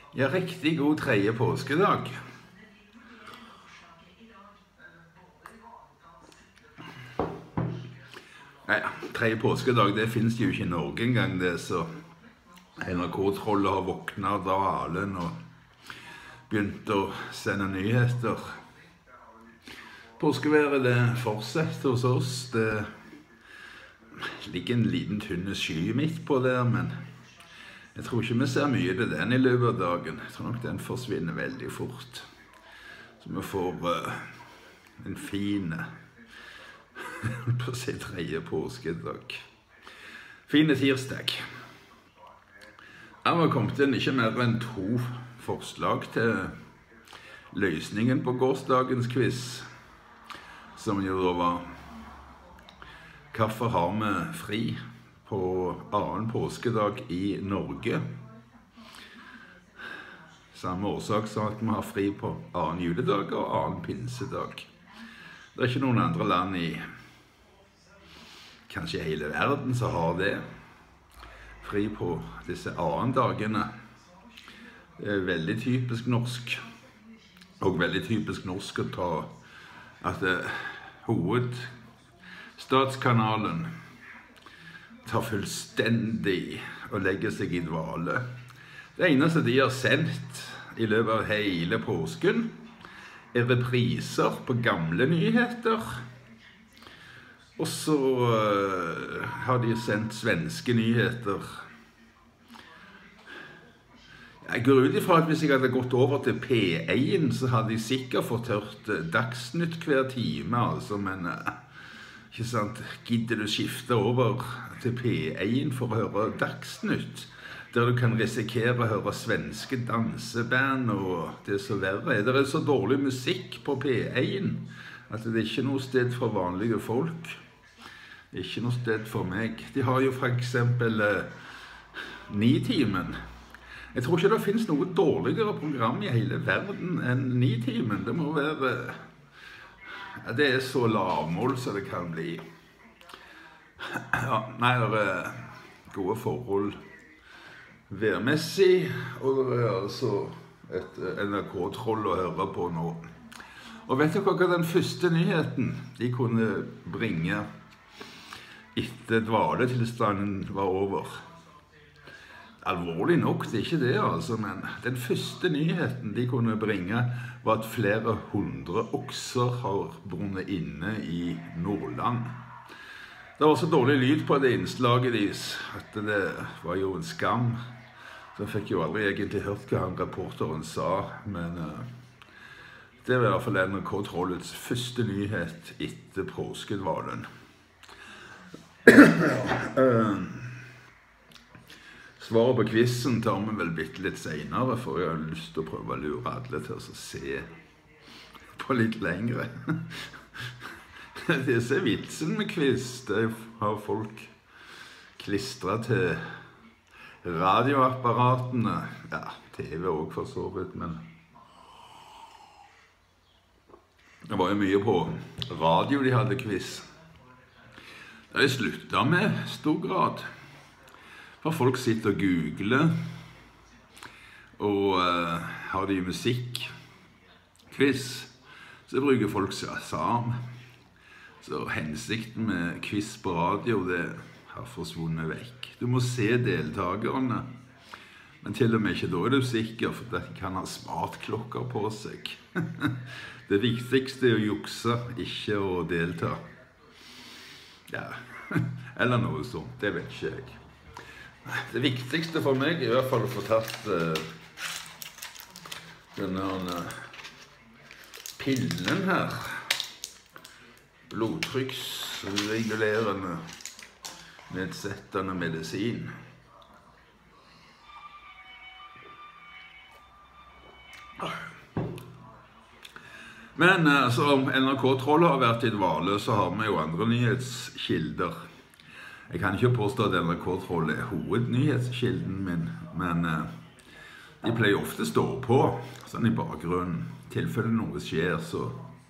Ja, riktig god tredje påskedag. Nei, tredje påskedag, det finnes jo ikke i Norge engang, det, så NRK-trollet har våknet av dvalen og begynt å sende nyheter. Påskeværet, det fortsetter hos oss. Det ligger en liten tynne sky midt på der, men jeg tror ikke vi ser mye til den i løpet av dagen. Jeg tror nok den forsvinner veldig fort. Så vi får en fin, på å si tredje påskedag. Fine tirsdag. Her har kommet inn ikke mer enn 2 forslag til løsningen på gårsdagens quiz, som jo da var: hvorfor har vi fri på annen påskedag i Norge? Samme årsak som at vi har fri på annen juledag og annen pinsedag. Det er ikke noen andre land i kanskje hele verden som har det. Fri på disse annen dagene. Det er veldig typisk norsk. Og veldig typisk norsk å ta at hovedstatskanalen tar fullstendig og legger seg i dvale. Det eneste de har sendt i løpet av hele påsken er repriser på gamle nyheter. Og så har de sendt svenske nyheter. Jeg går ut ifra at hvis jeg hadde gått over til P1, så hadde jeg sikkert fått hørt Dagsnytt hver time, altså, men ikke sant, gidder du skifte over til P1 for å høre Dagsnytt, der du kan risikere å høre svenske danseband, og det er så verre. Det er så dårlig musikk på P1 at det er ikke noe sted for vanlige folk. Det er ikke noe sted for meg. De har jo for eksempel Nitimen. Jeg tror ikke det finnes noe dårligere program i hele verden enn Nitimen. Det må være... Ja, det er så lavmål som det kan bli. Ja, nei, det er gode forhold værmessig, og det er altså et NRK-troll å høre på nå. Og vet du hva den første nyheten de kunne bringe etter dvaletilstanden var over? Alvorlig nok, det er ikke det altså, men den første nyheten de kunne bringe var at flere 100 okser har brunnet inne i Nordland. Det var så dårlig lyd på det innslaget deres at det var jo en skam. Så jeg fikk jo aldri egentlig hørt hva han reporteren sa, men det var i hvert fall NRK-trollets første nyhet etter påskedvalen. Svaret på quizen tar vi vel bitte litt senere, for jeg har lyst til å prøve å lure alle til å se på litt lengre. Det er vitsen med quiz, det har folk klistret til radioapparatene. Ja, TV også for så vidt, men det var jo mye på radio de hadde quiz. Det har sluttet med stor grad. For folk sitter og googler, og har de musikk, quiz, så bruker folk SAM. Så hensikten med quiz på radio, det har forsvunnet vekk. Du må se deltakerne, men til og med ikke da er du sikker, for de kan ha smartklokker på seg. Det viktigste er å jukse, ikke å delta. Ja, eller noe sånt, det vet ikke jeg. Det viktigste for meg er i hvert fall å få tatt denne pillen her. Blodtrykksregulerende, nedsettende medisin. Men som NRK-trollet har vært i dvale, så har vi jo andre nyhetskilder. Jeg kan ikke påstå at NRK-trollet er hovednyhetskilden min, men de pleier ofte å stå på, sånn i bakgrunnen, tilfelle noe skjer, så...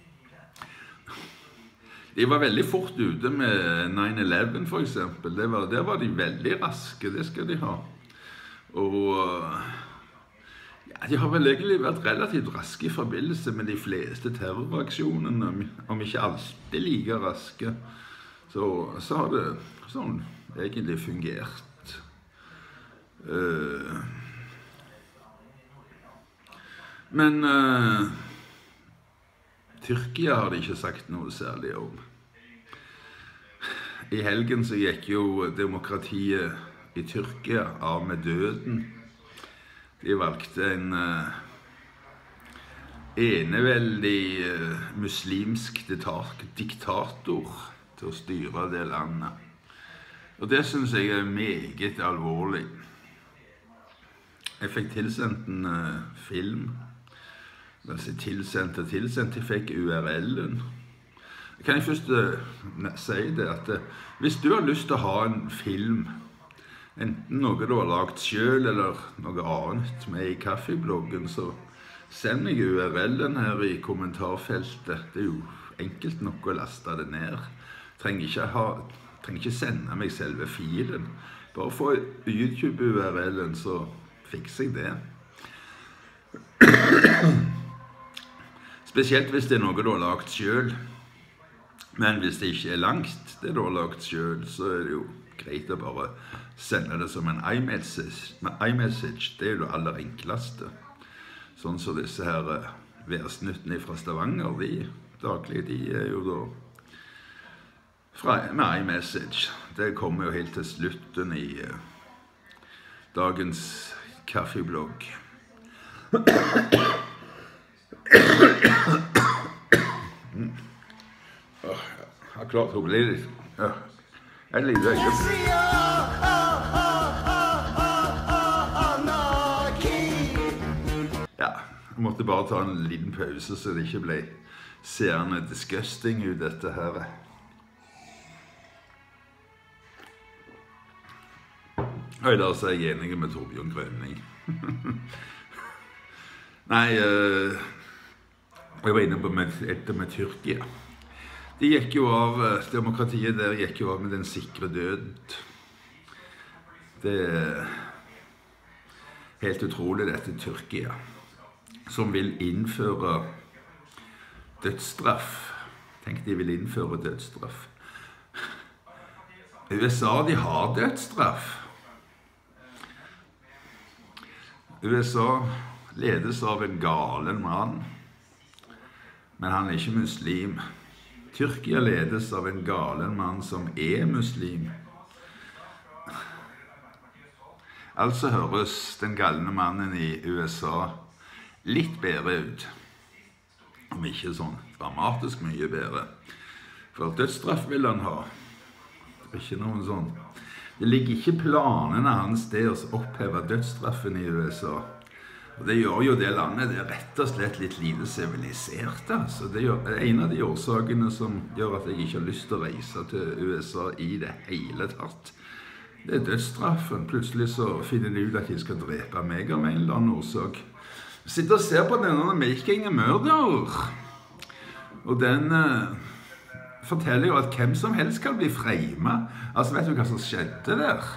De var veldig fort ute med 9/11 for eksempel, der var de veldig raske, det skal de ha. Og Ja, de har vel egentlig vært relativt raske i forbindelse med de fleste terroraksjonene, om ikke alltid like raske. Så har det sånn egentlig fungert. Men Tyrkia har de ikke sagt noe særlig om. I helgen så gikk jo demokratiet i Tyrkia av med døden. De valgte en eneveldig muslimsk diktator til å styre det landet. Og det synes jeg er meget alvorlig. Jeg fikk tilsendt en film. Altså tilsendt. Jeg fikk URL-en. Kan jeg først si det at hvis du har lyst til å ha en film, enten noe du har lagt selv eller noe annet med i kaffebloggen, så send meg URL-en her i kommentarfeltet. Det er jo enkelt nok å laste det ned. Trenger ikke sende meg selve filen. Bare få YouTube-URL-en, så fikser jeg det. Spesielt hvis det er noe du har lagt selv. Men hvis det ikke er langt det du har lagt selv, så er det jo greit å bare sende det som en iMessage. Det er jo det aller enkleste. Sånn som disse her værsnuttene fra Stavanger, de er jo da med iMessage. Det kommer jo helt til slutten i dagens kaffeblogg. Jeg har klart å bli litt. Jeg liker ikke. Ja, jeg måtte bare ta en liten pause så det ikke ble seende disgusting ut dette her. Og i dag så er jeg enig med Torbjørn Grønning. Nei, jeg var inne på etter med Tyrkia. De gikk jo av, demokratiet der gikk jo av med den sikre døden. Det er helt utrolig dette Tyrkia, som vil innføre dødsstraff. Tenk, de vil innføre dødsstraff. USA, de har dødsstraff. USA ledes av en galen mann, men han er ikke muslim. Tyrkia ledes av en galen mann som er muslim. Altså høres den galne mannen i USA litt bedre ut. Om ikke sånn dramatisk mye bedre. For dødsstraff vil han ha. Det er ikke noen sånn. Det ligger ikke planene hans det å oppheve dødsstraffen i USA. Og det gjør jo det landet, det er rett og slett litt lite sivilisert. Altså. Det er en av de årsakene som gjør at jeg ikke har lyst til å reise til USA i det hele tatt. Det er dødsstraffen. Plutselig så finner de ut at de skal drepe meg av en eller annen årsak. Jeg sitter og ser på denne Making a Murderer. Og den forteller jo at hvem som helst kan bli fremet. Altså, vet du hva som skjedde der?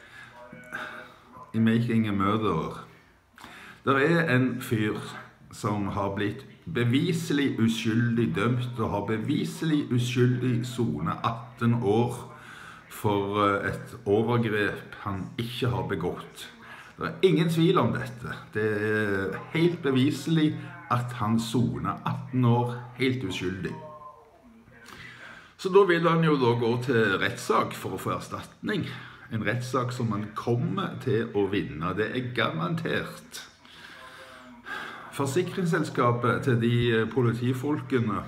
I Making a Murderer. Det er en fyr som har blitt beviselig uskyldig dømt og har beviselig uskyldig sonet 18 år for et overgrep han ikke har begått. Det er ingen tvil om dette. Det er helt beviselig at han soner 18 år helt uskyldig. Så da vil han jo da gå til rettssak for å få erstatning. En rettssak som han kommer til å vinne. Det er garantert. Forsikringsselskapet til de politifolkene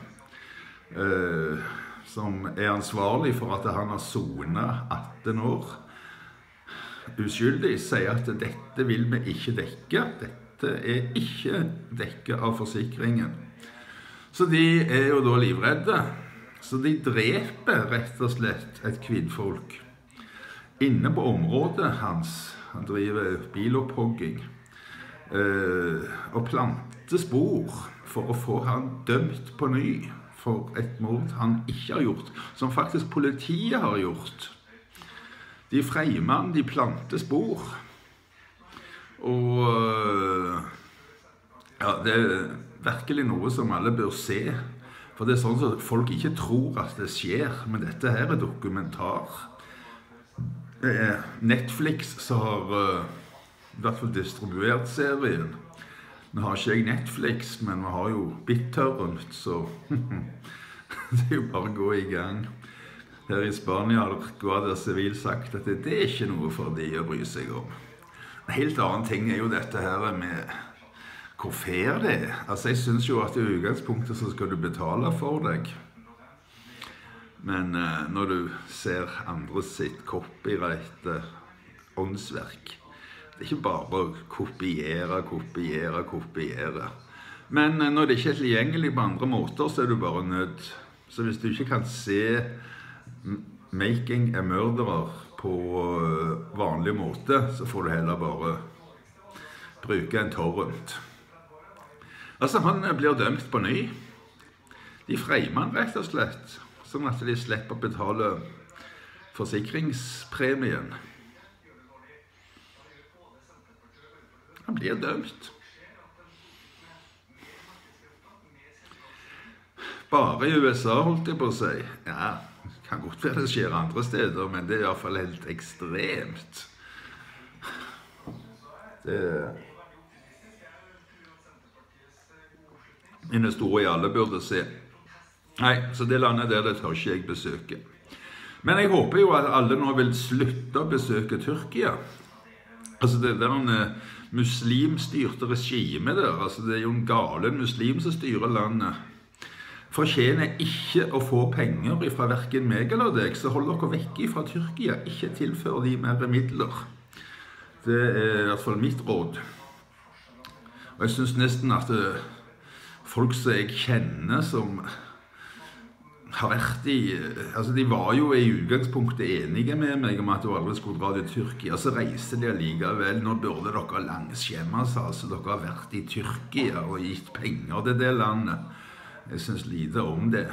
som er ansvarlig for at han har sonet 18 år uskyldig, sier at dette vil vi ikke dekke. Dette er ikke dekket av forsikringen. Så de er jo da livredde. Så de dreper rett og slett et kvinnfolk inne på området hans. Han driver bilopphogging. Og plante spor for å få han dømt på ny for et mord han ikke har gjort, som faktisk politiet har gjort. De fremene, de planter spor, og Ja, det virkelig noe som alle bør se. For det sånn at folk ikke tror at det skjer, men dette her dokumentar. Det Netflix som har i hvert fall distribuert serien. Nå har ikke jeg Netflix, men vi har jo BitTorrent, så det jo bare å gå i gang. Her i Spania har det sivilt sagt at det ikke noe for de å bry seg om. En helt annen ting jo dette her med hvor fair det Altså, jeg synes jo at i utgangspunktet så skal du betale for deg. Men når du ser andre sitt copyright åndsverk, det ikke bare å kopiere. Men når det ikke tilgjengelig på andre måter, så du bare nødt. Så hvis du ikke kan se Making a Murderer på vanlig måte, så får du heller bare bruke en torrent. Altså, han blir dømt på ny. De framer han rett og slett, sånn at de slipper å betale forsikringspremien. Han blir dømt. Bare i USA, holdt jeg på å si. Ja, det kan godt være det skjer andre steder, men det i hvert fall helt ekstremt. Det en historie alle burde se. Nei, så det landet der, det tør ikke jeg besøke. Men jeg håper jo at alle nå vil slutte å besøke Tyrkia. Altså det der muslimstyrte regimet der, altså det jo en galen muslim som styrer landet, fortjener ikke å få penger fra hverken meg eller deg, så hold dere vekk fra Tyrkia, ikke tilfør de mer midler. Det i hvert fall mitt råd. Og jeg synes nesten at folk som jeg kjenner som har vært altså de var jo i utgangspunktet enige med meg om at du aldri skulle dra til Tyrkia, så reiser de allikevel. Nå burde dere langskjemmes, altså dere har vært i Tyrkia og gitt penger til det landet. Jeg synes lite om det.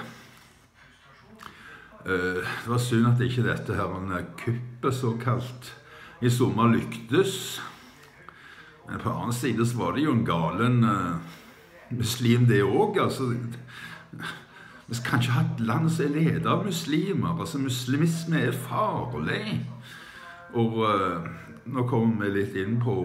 Det var synd at ikke dette her kuppet såkalt i sommer lyktes. Men på annen side så var det jo en galen muslim det også, altså. Vi kan ikke ha et land som ledet av muslimer. Altså, muslimisme farlig. Og nå kommer vi litt inn på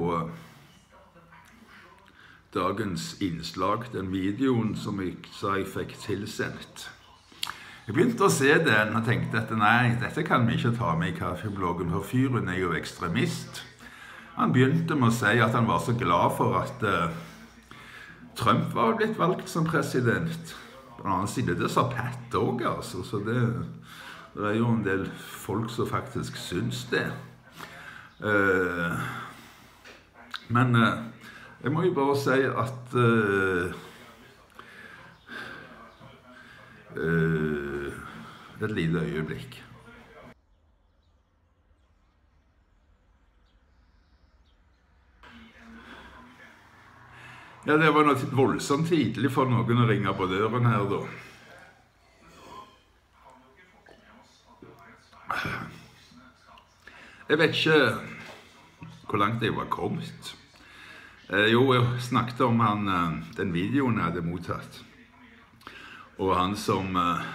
dagens innslag, den videoen som jeg sa jeg fikk tilsendt. Jeg begynte å se den og tenkte at nei, dette kan vi ikke ta med i kaffebloggen, for fyren jo ekstremist. Han begynte med å si at han var så glad for at Trump var blitt valgt som president. På den annen side, det sa Pat også, altså, så det jo en del folk som faktisk syns det. Men jeg må jo bare si at et lite øyeblikk. Ja, det var noe voldsomt tidlig for noen å ringe på døren her, da. Jeg vet ikke hvor langt jeg var kommet. Jo, jeg snakket om den videoen jeg hadde mottatt. Og han som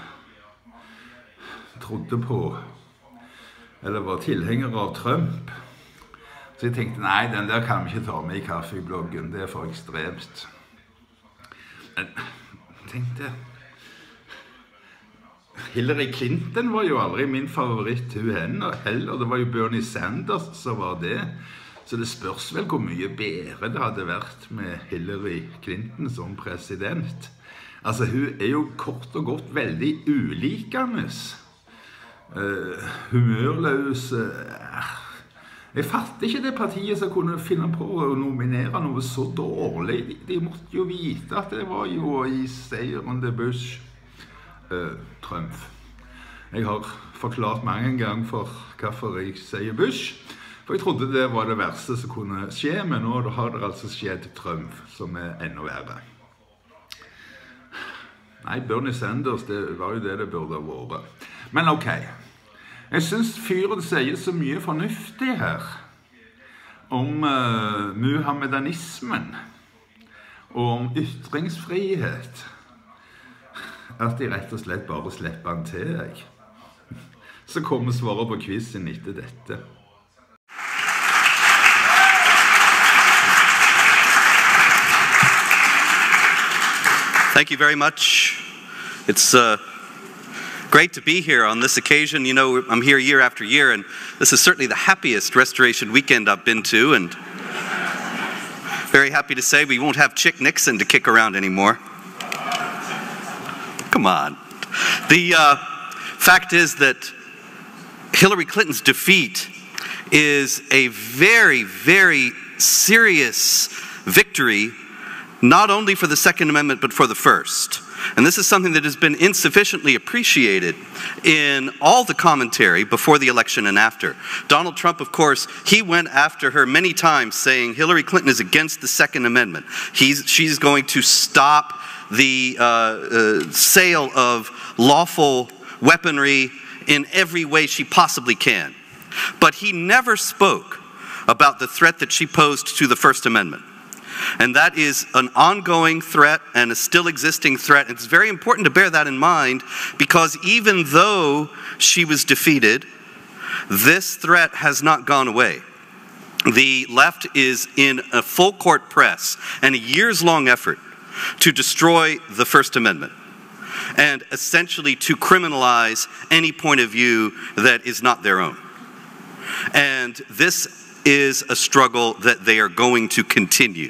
trodde på, eller var tilhenger av Trump. Så jeg tenkte, nei, den der kan vi ikke ta med i kaffebloggen, det for ekstremt. Men jeg tenkte, Hillary Clinton var jo aldri min favoritt, hun heller. Det var jo Bernie Sanders som var det. Så det spørs vel hvor mye bedre det hadde vært med Hillary Clinton som president. Altså, hun jo kort og godt veldig ulikende. Humørløs. Jeg fatter ikke det partiet som kunne finne på å nominere noe så dårlig. De måtte jo vite at det var jo i seieren til Bush, Trump. Jeg har forklart mange ganger for hvorfor jeg sier Bush, for jeg trodde det var det verste som kunne skje, men nå har det altså skjedd Trump, som enda verre. Nei, Bernie Sanders, det var jo det burde ha vært. Men ok. Jeg synes fyren sier så mye fornuftig her om muhammedanismen. og om ytringsfrihet, at de rett og slett bare slipper han til, jeg. Så kommer svaret på quizen etter dette. Thank you very much. It's great to be here on this occasion. You know, I'm here year after year, and this is certainly the happiest Restoration Weekend I've been to, and very happy to say we won't have Chick Nixon to kick around anymore. Come on. The fact is that Hillary Clinton's defeat is a very, very serious victory, not only for the Second Amendment, but for the First. And this is something that has been insufficiently appreciated in all the commentary before the election and after. Donald Trump, of course, he went after her many times saying Hillary Clinton is against the Second Amendment. She's going to stop the sale of lawful weaponry in every way she possibly can. But he never spoke about the threat that she posed to the First Amendment. And that is an ongoing threat and a still existing threat. It's very important to bear that in mind, because even though she was defeated, this threat has not gone away. The left is in a full court press and a years-long effort to destroy the First Amendment and essentially to criminalize any point of view that is not their own. And this is a struggle that they are going to continue.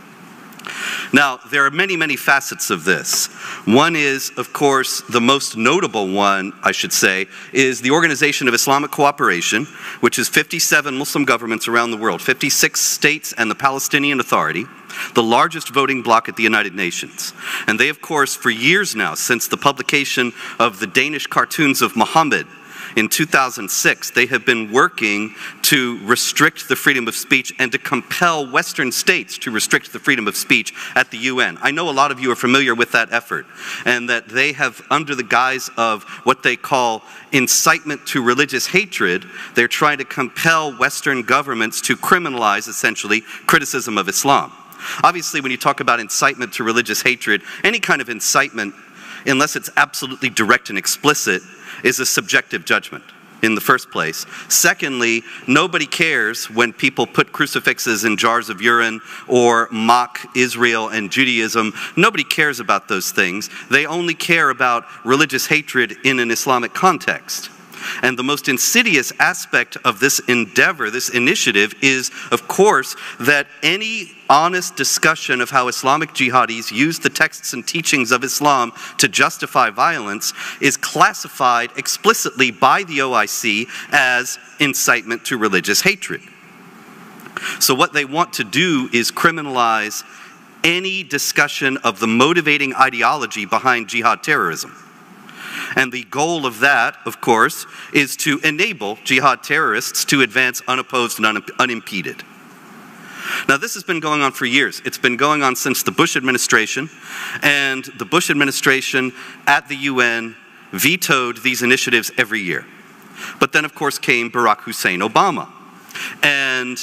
Now, there are many, many facets of this. One is, of course, the most notable one, I should say, is the Organization of Islamic Cooperation, which is 57 Muslim governments around the world, 56 states and the Palestinian Authority, the largest voting bloc at the United Nations. And they, of course, for years now, since the publication of the Danish cartoons of Muhammad in 2006, they have been working to restrict the freedom of speech and to compel Western states to restrict the freedom of speech at the UN. I know a lot of you are familiar with that effort, and that they have, under the guise of what they call incitement to religious hatred, they're trying to compel Western governments to criminalize, essentially, criticism of Islam. Obviously, when you talk about incitement to religious hatred, any kind of incitement, unless it's absolutely direct and explicit, is a subjective judgment in the first place. Secondly, nobody cares when people put crucifixes in jars of urine or mock Israel and Judaism. Nobody cares about those things. They only care about religious hatred in an Islamic context. And the most insidious aspect of this endeavor, this initiative, is, of course, that any honest discussion of how Islamic jihadis use the texts and teachings of Islam to justify violence is classified explicitly by the OIC as incitement to religious hatred. So what they want to do is criminalize any discussion of the motivating ideology behind jihad terrorism. And the goal of that, of course, is to enable jihad terrorists to advance unopposed and unimpeded. Now, this has been going on for years. It's been going on since the Bush administration, and the Bush administration at the UN vetoed these initiatives every year. But then, of course, came Barack Hussein Obama. And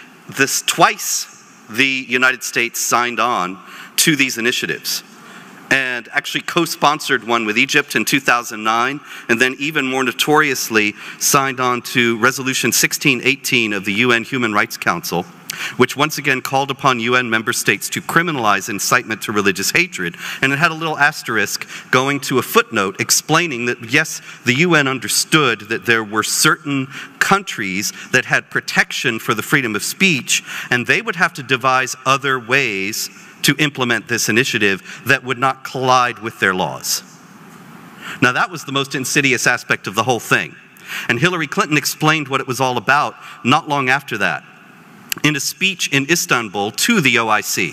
twice the United States signed on to these initiatives, and actually co-sponsored one with Egypt in 2009, and then even more notoriously signed on to Resolution 1618 of the UN Human Rights Council, which once again called upon UN member states to criminalize incitement to religious hatred. And it had a little asterisk going to a footnote explaining that, yes, the UN understood that there were certain countries that had protection for the freedom of speech, and they would have to devise other ways to implement this initiative that would not collide with their laws. Now, that was the most insidious aspect of the whole thing. And Hillary Clinton explained what it was all about not long after that, in a speech in Istanbul to the OIC.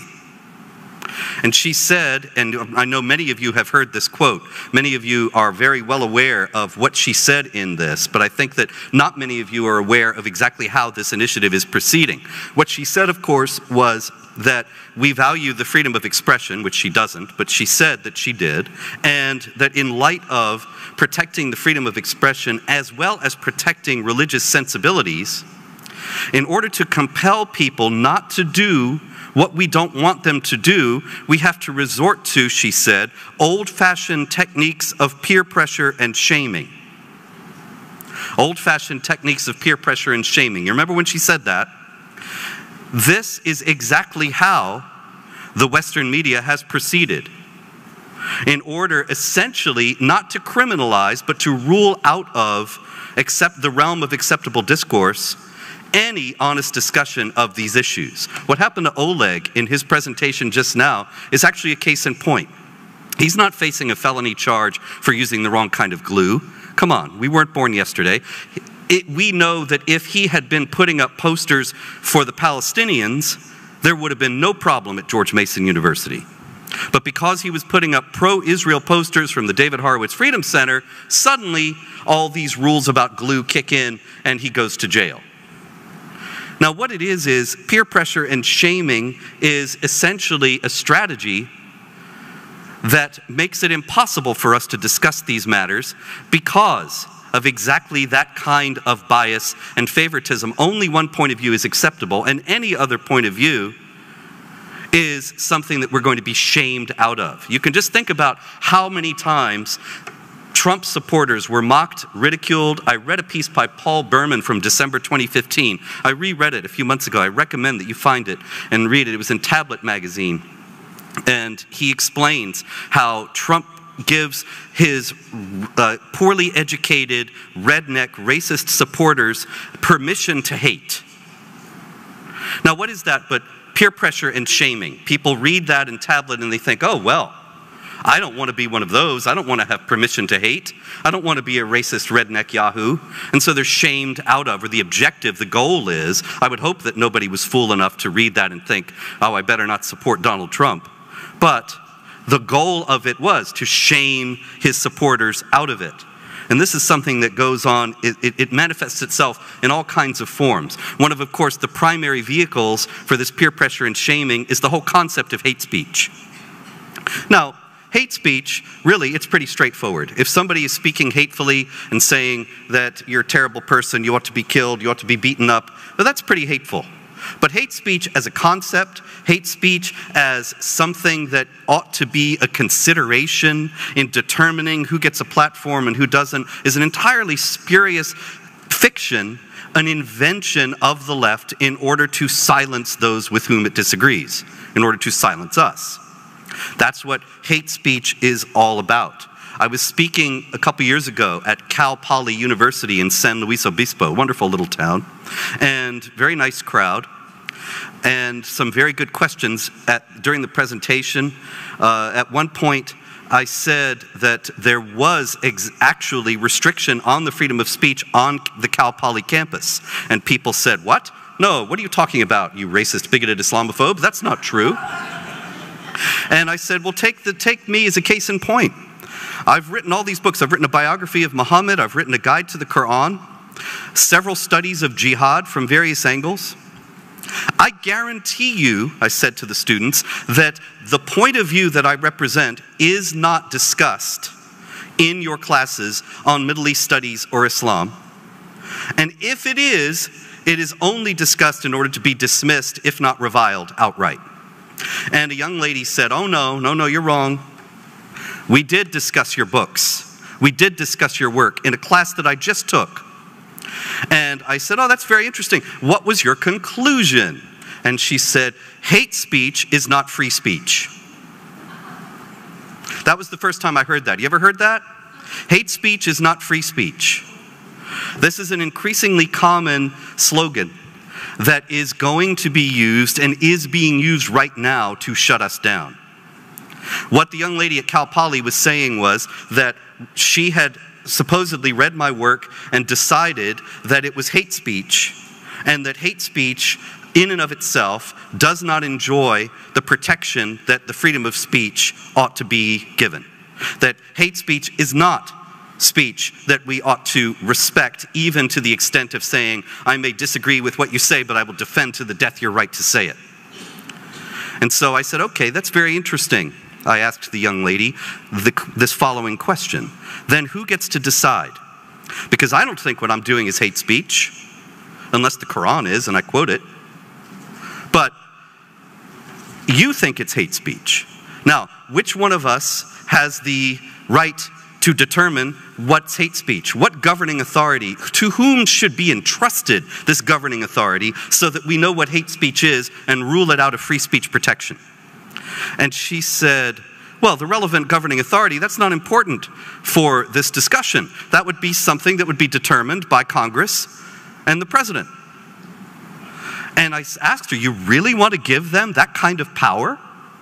And she said, and I know many of you have heard this quote, many of you are very well aware of what she said in this, but I think that not many of you are aware of exactly how this initiative is proceeding. What she said, of course, was that we value the freedom of expression, which she doesn't, but she said that she did, and that in light of protecting the freedom of expression as well as protecting religious sensibilities, In order to compel people not to do what we don't want them to do, we have to resort to, she said, old-fashioned techniques of peer pressure and shaming. Old-fashioned techniques of peer pressure and shaming. You remember when she said that? This is exactly how the Western media has proceeded, in order essentially not to criminalize, but to rule out of the realm of acceptable discourse any honest discussion of these issues. What happened to Oleg in his presentation just now is actually a case in point. He's not facing a felony charge for using the wrong kind of glue. Come on, we weren't born yesterday. We know that if he had been putting up posters for the Palestinians, there would have been no problem at George Mason University. But because he was putting up pro-Israel posters from the David Horowitz Freedom Center, suddenly all these rules about glue kick in and he goes to jail. Now what it is peer pressure and shaming is essentially a strategy that makes it impossible for us to discuss these matters because of exactly that kind of bias and favoritism. Only one point of view is acceptable, and any other point of view is something that we're going to be shamed out of. You can just think about how many times Trump supporters were mocked, ridiculed. I read a piece by Paul Berman from December 2015. I reread it a few months ago. I recommend that you find it and read it. It was in Tablet magazine. And he explains how Trump gives his poorly educated, redneck, racist supporters permission to hate. Now, what is that but peer pressure and shaming? People read that in Tablet and they think, oh, well, I don't want to be one of those. I don't want to have permission to hate. I don't want to be a racist redneck yahoo. And so they're shamed out of, or the objective, the goal is, I would hope that nobody was fool enough to read that and think, oh, I better not support Donald Trump. But the goal of it was to shame his supporters out of it. And this is something that goes on, it manifests itself in all kinds of forms. One of course, the primary vehicles for this peer pressure and shaming is the whole concept of hate speech. Now, hate speech, really, it's pretty straightforward. If somebody is speaking hatefully and saying that you're a terrible person, you ought to be killed, you ought to be beaten up, well, that's pretty hateful. But hate speech as a concept, hate speech as something that ought to be a consideration in determining who gets a platform and who doesn't, is an entirely spurious fiction, an invention of the left in order to silence those with whom it disagrees, in order to silence us. That's what hate speech is all about. I was speaking a couple years ago at Cal Poly University in San Luis Obispo, wonderful little town, and very nice crowd, and some very good questions during the presentation. At one point, I said that there was actually restriction on the freedom of speech on the Cal Poly campus, and people said, "What? No, what are you talking about, you racist, bigoted Islamophobe? That's not true." And I said, well, take me as a case in point. I've written all these books. I've written a biography of Muhammad. I've written a guide to the Quran, several studies of jihad from various angles. I guarantee you, I said to the students, that the point of view that I represent is not discussed in your classes on Middle East studies or Islam. And if it is only discussed in order to be dismissed, if not reviled outright. And a young lady said, oh no, you're wrong. We did discuss your books. We did discuss your work in a class that I just took. And I said, oh, that's very interesting. What was your conclusion? And she said, hate speech is not free speech. That was the first time I heard that. You ever heard that? Hate speech is not free speech. This is an increasingly common slogan that is going to be used and is being used right now to shut us down. What the young lady at Cal Poly was saying was that she had supposedly read my work and decided that it was hate speech, and that hate speech in and of itself does not enjoy the protection that the freedom of speech ought to be given. That hate speech is not speech that we ought to respect, even to the extent of saying, I may disagree with what you say, but I will defend to the death your right to say it. And so I said, okay, that's very interesting. I asked the young lady this following question. Then who gets to decide? Because I don't think what I'm doing is hate speech. unless the Quran is, and I quote it. But you think it's hate speech. Now, which one of us has the right to determine what's hate speech? What governing authority, to whom should be entrusted this governing authority so that we know what hate speech is and rule it out of free speech protection? And she said, well, the relevant governing authority, that's not important for this discussion. That would be something that would be determined by Congress and the president. And I asked her, you really want to give them that kind of power?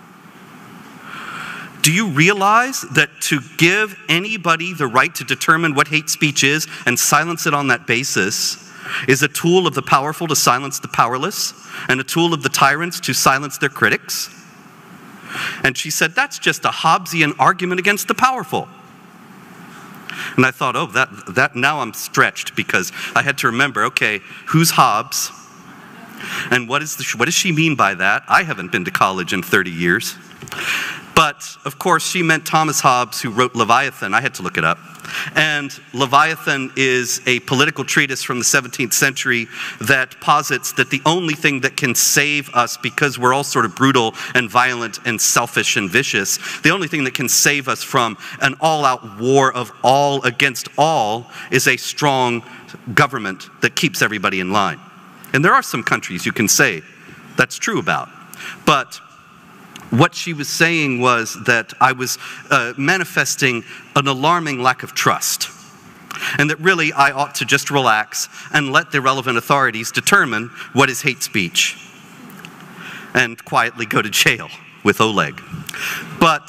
Do you realize that to give anybody the right to determine what hate speech is and silence it on that basis is a tool of the powerful to silence the powerless and a tool of the tyrants to silence their critics? And she said, that's just a Hobbesian argument against the powerful. And I thought, oh, that now I'm stretched, because I had to remember, okay, who's Hobbes? And what does she mean by that? I haven't been to college in 30 years. But, of course, she meant Thomas Hobbes, who wrote Leviathan. I had to look it up. And Leviathan is a political treatise from the 17th century that posits that the only thing that can save us, because we're all sort of brutal and violent and selfish and vicious, the only thing that can save us from an all-out war of all against all is a strong government that keeps everybody in line. And there are some countries you can say that's true about. But what she was saying was that I was manifesting an alarming lack of trust, and that really I ought to just relax and let the relevant authorities determine what is hate speech and quietly go to jail with Oleg. But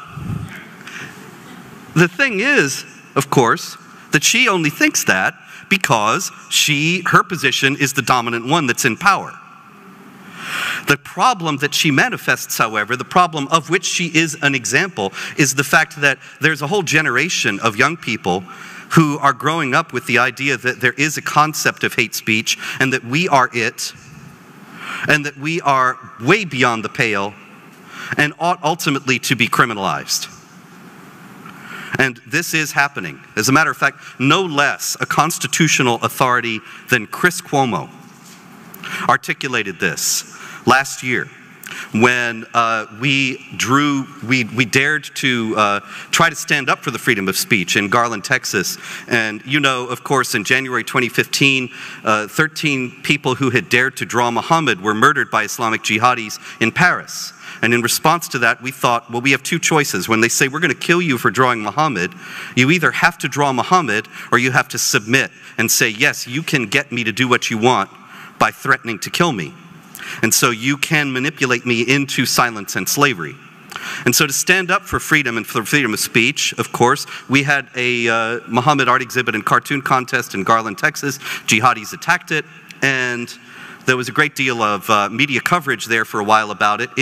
the thing is, of course, that she only thinks that because her position is the dominant one that's in power. The problem that she manifests, however, the problem of which she is an example, is the fact that there's a whole generation of young people who are growing up with the idea that there is a concept of hate speech and that we are it, and that we are way beyond the pale and ought ultimately to be criminalized. And this is happening. As a matter of fact, no less a constitutional authority than Chris Cuomo articulated this last year when we dared to try to stand up for the freedom of speech in Garland, Texas. And you know, of course, in January 2015, 13 people who had dared to draw Muhammad were murdered by Islamic jihadis in Paris. And in response to that, we thought, well, we have two choices. When they say, we're going to kill you for drawing Muhammad, you either have to draw Muhammad or you have to submit and say, yes, you can get me to do what you want by threatening to kill me. And so you can manipulate me into silence and slavery. And so to stand up for freedom and for freedom of speech, of course, we had a Muhammad art exhibit and cartoon contest in Garland, Texas. Jihadis attacked it, and there was a great deal of media coverage there for a while about it,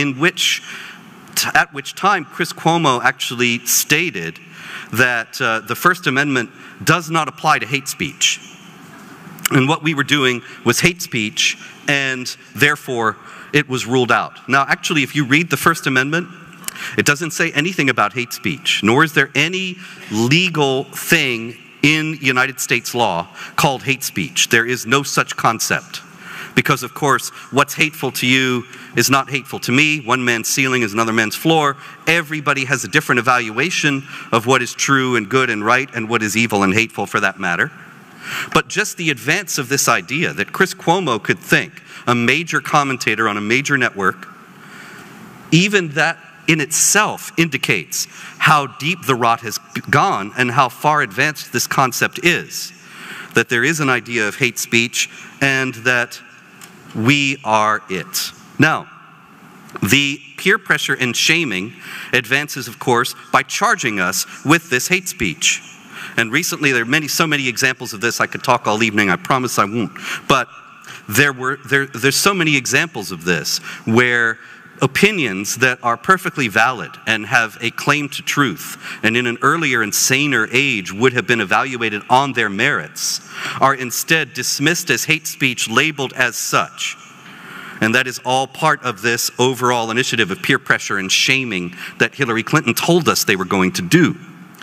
at which time Chris Cuomo actually stated that the First Amendment does not apply to hate speech. And what we were doing was hate speech, and therefore it was ruled out. Now, actually, if you read the First Amendment, it doesn't say anything about hate speech, nor is there any legal thing in United States law called hate speech. There is no such concept. Because, of course, what's hateful to you is not hateful to me. One man's ceiling is another man's floor. Everybody has a different evaluation of what is true and good and right and what is evil and hateful, for that matter. But just the advance of this idea that Chris Cuomo could think, a major commentator on a major network, even that in itself indicates how deep the rot has gone and how far advanced this concept is. That there is an idea of hate speech and that we are it. Now, the peer pressure and shaming advances, of course, by charging us with this hate speech. And recently there are so many examples of this. I could talk all evening. I promise I won't. But there's so many examples of this where opinions that are perfectly valid and have a claim to truth and in an earlier and saner age would have been evaluated on their merits are instead dismissed as hate speech, labeled as such. And that is all part of this overall initiative of peer pressure and shaming that Hillary Clinton told us they were going to do.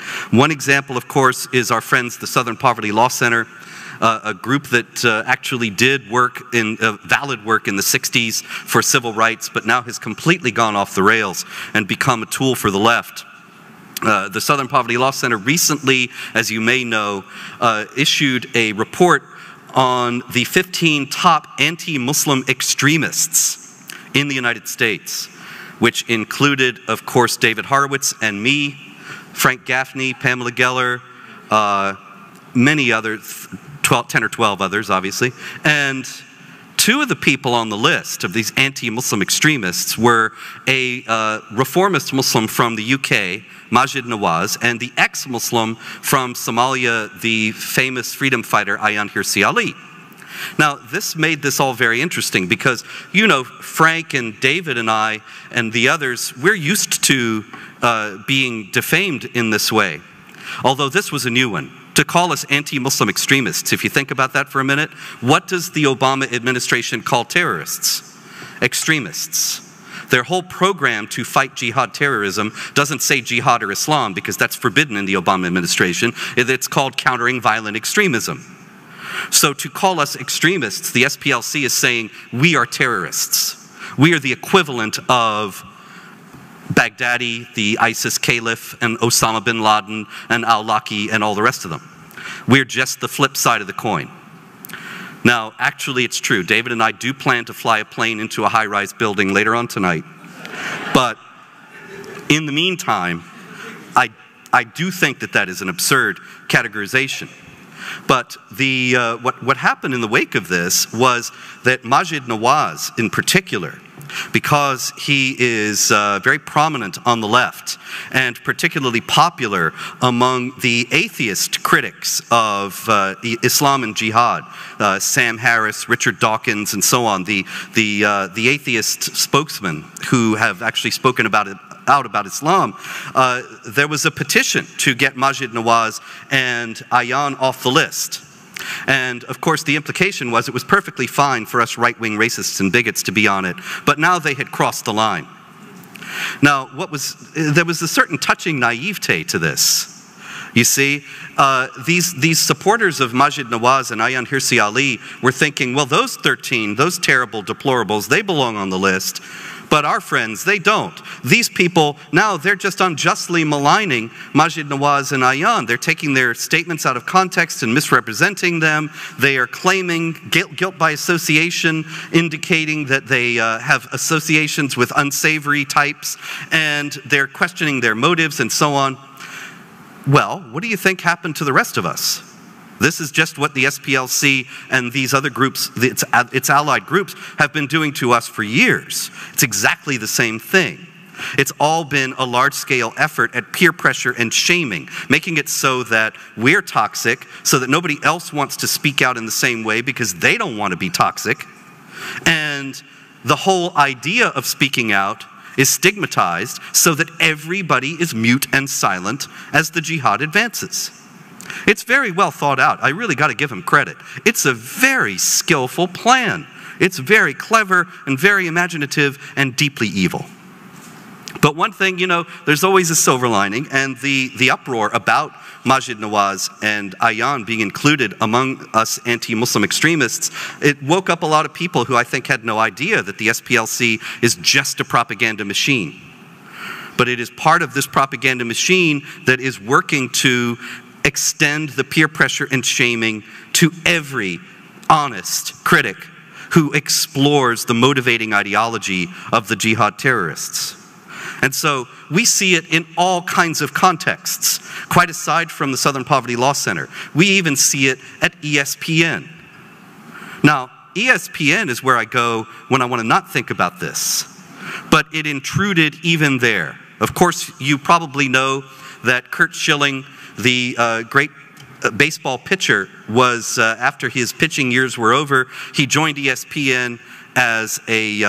One example, of course, is our friends, the Southern Poverty Law Center, a group that actually did valid work in the 60s for civil rights, but now has completely gone off the rails and become a tool for the left. The Southern Poverty Law Center recently, as you may know, issued a report on the 15 top anti-Muslim extremists in the United States, which included, of course, David Horowitz and me, Frank Gaffney, Pamela Geller, many others, 10 or 12 others, obviously. And two of the people on the list of these anti-Muslim extremists were a reformist Muslim from the UK, Maajid Nawaz, and the ex-Muslim from Somalia, the famous freedom fighter Ayaan Hirsi Ali. Now, this made this all very interesting because, you know, Frank and David and I and the others, we're used to being defamed in this way. Although this was a new one. To call us anti-Muslim extremists, if you think about that for a minute, what does the Obama administration call terrorists? Extremists. Their whole program to fight jihad terrorism doesn't say jihad or Islam because that's forbidden in the Obama administration. It's called countering violent extremism. So to call us extremists, the SPLC is saying we are terrorists. We are the equivalent of Baghdadi, the ISIS caliph, and Osama bin Laden, and al-Awlaki, and all the rest of them. We're just the flip side of the coin. Now, actually, it's true. David and I do plan to fly a plane into a high-rise building later on tonight. But in the meantime, I do think that that is an absurd categorization. But what happened in the wake of this was that Maajid Nawaz, in particular, because he is very prominent on the left and particularly popular among the atheist critics of Islam and jihad, Sam Harris, Richard Dawkins, and so on, the atheist spokesmen who have actually spoken out about Islam, there was a petition to get Maajid Nawaz and Ayaan off the list. And of course the implication was it was perfectly fine for us right-wing racists and bigots to be on it, but now they had crossed the line. Now there was a certain touching naivete to this. You see, these supporters of Maajid Nawaz and Ayaan Hirsi Ali were thinking, well, those 13, those terrible deplorables, they belong on the list. But our friends, they don't. These people, now they're just unjustly maligning Maajid Nawaz and Ayaan. They're taking their statements out of context and misrepresenting them. They are claiming guilt by association, indicating that they have associations with unsavory types, and they're questioning their motives and so on. Well, what do you think happened to the rest of us? This is just what the SPLC and these other groups, its allied groups, have been doing to us for years. It's exactly the same thing. It's all been a large-scale effort at peer pressure and shaming, making it so that we're toxic, so that nobody else wants to speak out in the same way because they don't want to be toxic. And the whole idea of speaking out is stigmatized so that everybody is mute and silent as the jihad advances. It's very well thought out. I really got to give him credit. It's a very skillful plan. It's very clever and very imaginative and deeply evil. But one thing, you know, there's always a silver lining, and the uproar about Maajid Nawaz and Ayaan being included among us anti-Muslim extremists, it woke up a lot of people who I think had no idea that the SPLC is just a propaganda machine. But it is part of this propaganda machine that is working to extend the peer pressure and shaming to every honest critic who explores the motivating ideology of the jihad terrorists. And so we see it in all kinds of contexts, quite aside from the Southern Poverty Law Center. We even see it at ESPN. Now, ESPN is where I go when I want to not think about this, but it intruded even there. Of course, you probably know that Curt Schilling, the great baseball pitcher, was, after his pitching years were over, he joined ESPN as a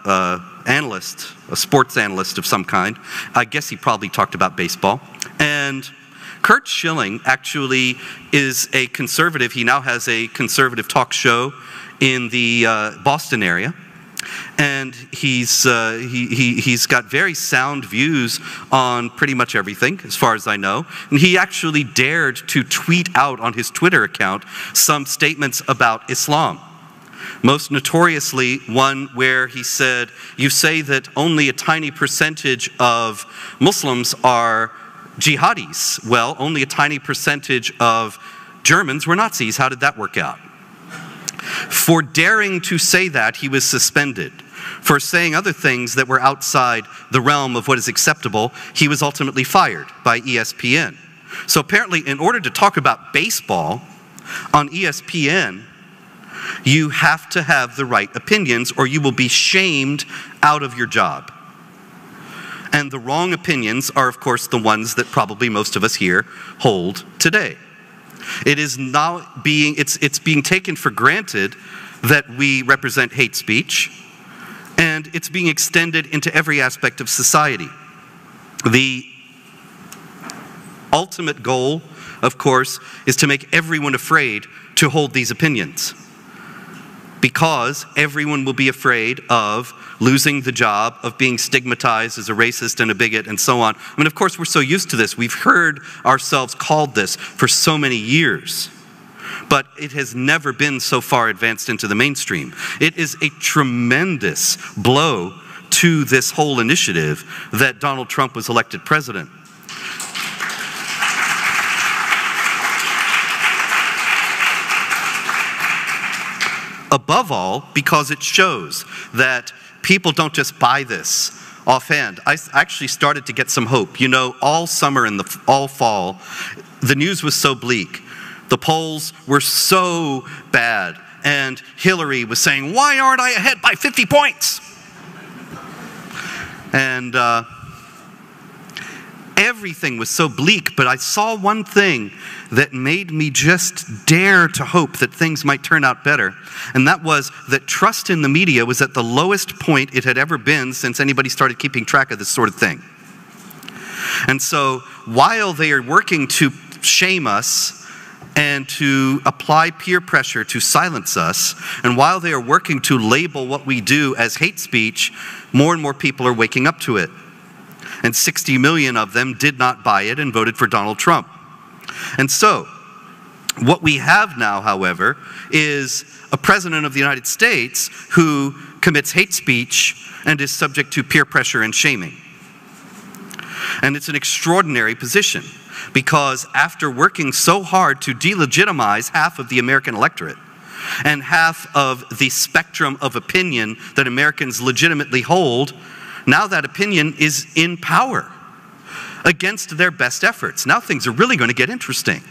analyst, a sports analyst of some kind. I guess he probably talked about baseball. And Curt Schilling actually is a conservative. He now has a conservative talk show in the Boston area. And he's got very sound views on pretty much everything, as far as I know. And he actually dared to tweet out on his Twitter account some statements about Islam. Most notoriously, one where he said, "You say that only a tiny percentage of Muslims are jihadis. Well, only a tiny percentage of Germans were Nazis. How did that work out?" For daring to say that, he was suspended. For saying other things that were outside the realm of what is acceptable, he was ultimately fired by ESPN. So apparently, in order to talk about baseball on ESPN, you have to have the right opinions or you will be shamed out of your job. And the wrong opinions are, of course, the ones that probably most of us here hold today. It is now it's being taken for granted that we represent hate speech, and it's being extended into every aspect of society. The ultimate goal, of course, is to make everyone afraid to hold these opinions, because everyone will be afraid of losing the job, of being stigmatized as a racist and a bigot and so on. I mean, of course, we're so used to this. We've heard ourselves called this for so many years. But it has never been so far advanced into the mainstream. It is a tremendous blow to this whole initiative that Donald Trump was elected president. Above all, because it shows that people don't just buy this offhand. I actually started to get some hope. You know, all summer and all fall, the news was so bleak. The polls were so bad. And Hillary was saying, "Why aren't I ahead by 50 points?" And everything was so bleak, but I saw one thing that made me just dare to hope that things might turn out better. And that was that trust in the media was at the lowest point it had ever been since anybody started keeping track of this sort of thing. And so while they are working to shame us and to apply peer pressure to silence us, and while they are working to label what we do as hate speech, more and more people are waking up to it. And 60 million of them did not buy it and voted for Donald Trump. And so, what we have now, however, is a president of the United States who commits hate speech and is subject to peer pressure and shaming. And it's an extraordinary position, because after working so hard to delegitimize half of the American electorate and half of the spectrum of opinion that Americans legitimately hold, now that opinion is in power against their best efforts. Now things are really going to get interesting.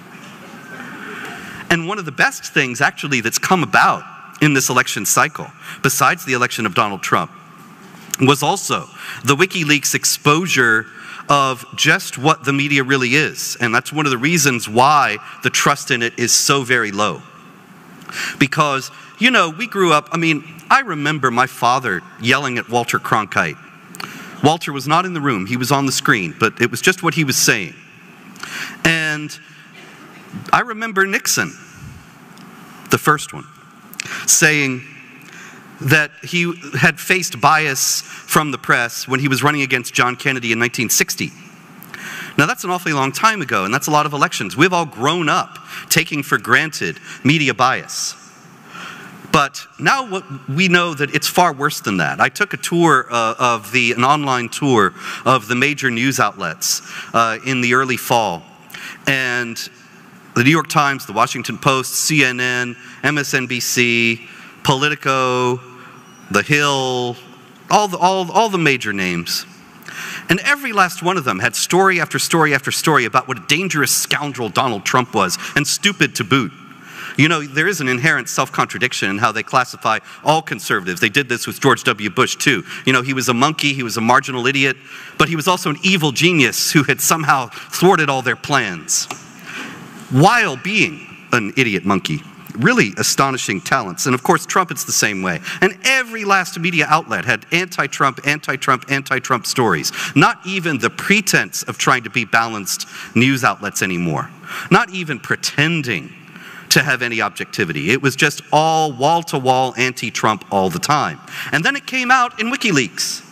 And one of the best things, actually, that's come about in this election cycle, besides the election of Donald Trump, was also the WikiLeaks exposure of just what the media really is. And that's one of the reasons why the trust in it is so very low. Because, you know, we grew up, I remember my father yelling at Walter Cronkite. Walter was not in the room, he was on the screen, but it was just what he was saying. And I remember Nixon, the first one, saying that he had faced bias from the press when he was running against John Kennedy in 1960. Now that's an awfully long time ago, and that's a lot of elections. We've all grown up taking for granted media bias. But now we know that it's far worse than that. I took a tour an online tour of the major news outlets in the early fall. And the New York Times, the Washington Post, CNN, MSNBC, Politico, The Hill, all the major names. And every last one of them had story after story after story about what a dangerous scoundrel Donald Trump was, and stupid to boot. You know, there is an inherent self-contradiction in how they classify all conservatives. They did this with George W. Bush, too. You know, he was a monkey, he was a marginal idiot, but he was also an evil genius who had somehow thwarted all their plans, while being an idiot monkey. Really astonishing talents. And of course, Trump, it's the same way. And every last media outlet had anti-Trump, anti-Trump, anti-Trump stories. Not even the pretense of trying to be balanced news outlets anymore. Not even pretending to have any objectivity. It was just all wall-to-wall anti-Trump all the time. And then it came out in WikiLeaks.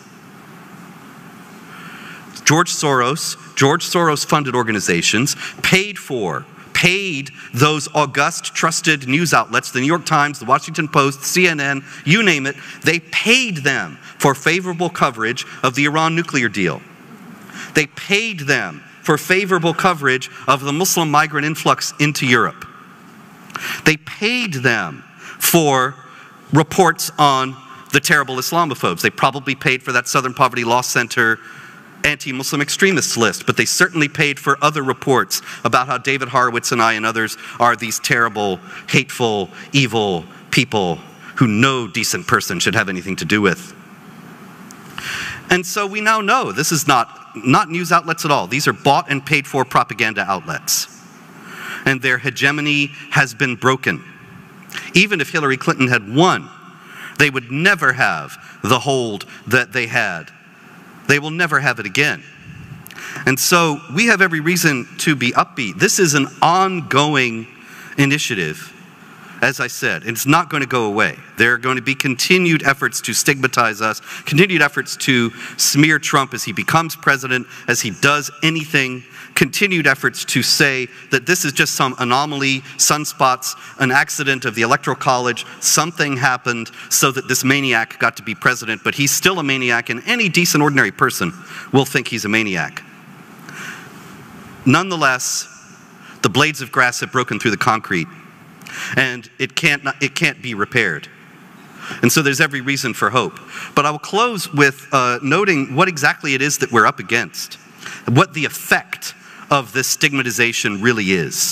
George Soros-funded organizations paid those august, trusted news outlets, the New York Times, the Washington Post, CNN, you name it, they paid them for favorable coverage of the Iran nuclear deal. They paid them for favorable coverage of the Muslim migrant influx into Europe. They paid them for reports on the terrible Islamophobes. They probably paid for that Southern Poverty Law Center anti-Muslim extremists list, but they certainly paid for other reports about how David Horowitz and I and others are these terrible, hateful, evil people who no decent person should have anything to do with. And so we now know this is not news outlets at all. These are bought and paid for propaganda outlets. And their hegemony has been broken. Even if Hillary Clinton had won, they would never have the hold that they had. They will never have it again. And so we have every reason to be upbeat. This is an ongoing initiative, as I said. It's not going to go away. There are going to be continued efforts to stigmatize us, continued efforts to smear Trump as he becomes president, as he does anything, continued efforts to say that this is just some anomaly, sunspots, an accident of the Electoral College, something happened so that this maniac got to be president, but he's still a maniac, and any decent ordinary person will think he's a maniac. Nonetheless, the blades of grass have broken through the concrete, and it can't be repaired. And so there's every reason for hope. But I will close with noting what exactly it is that we're up against, what the effect of this stigmatization really is.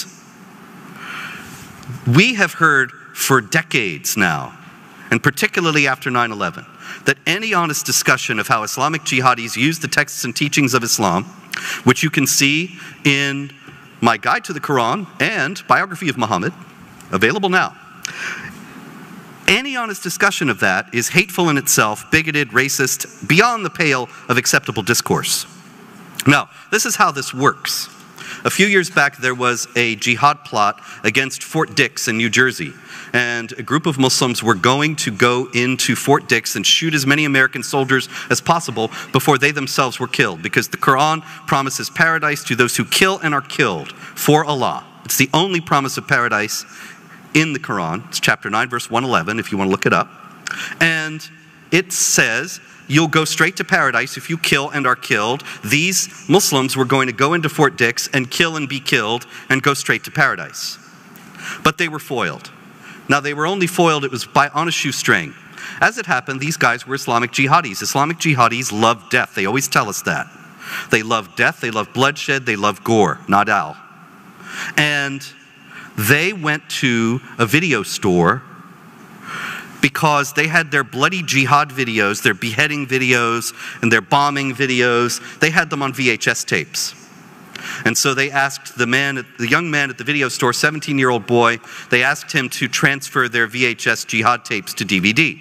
We have heard for decades now, and particularly after 9/11, that any honest discussion of how Islamic jihadis use the texts and teachings of Islam, which you can see in my Guide to the Quran and Biography of Muhammad, available now. Any honest discussion of that is hateful in itself, bigoted, racist, beyond the pale of acceptable discourse. Now, this is how this works. A few years back, there was a jihad plot against Fort Dix in New Jersey. And a group of Muslims were going to go into Fort Dix and shoot as many American soldiers as possible before they themselves were killed, because the Quran promises paradise to those who kill and are killed for Allah. It's the only promise of paradise in the Quran. It's chapter 9, verse 111, if you want to look it up. And it says, you'll go straight to paradise if you kill and are killed. These Muslims were going to go into Fort Dix and kill and be killed and go straight to paradise. But they were foiled. Now, they were only foiled, it was on a shoestring. As it happened, these guys were Islamic jihadis. Islamic jihadis love death. They always tell us that. They love death, they love bloodshed, they love gore, nadal. And they went to a video store because they had their bloody jihad videos, their beheading videos, and their bombing videos. They had them on VHS tapes. And so they asked the young man at the video store, 17-year-old boy, they asked him to transfer their VHS jihad tapes to DVD.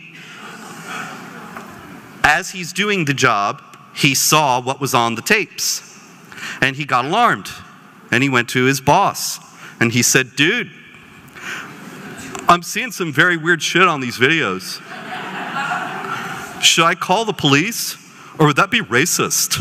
As he's doing the job, he saw what was on the tapes. And he got alarmed. And he went to his boss. And he said, dude, I'm seeing some very weird shit on these videos. Should I call the police, or would that be racist?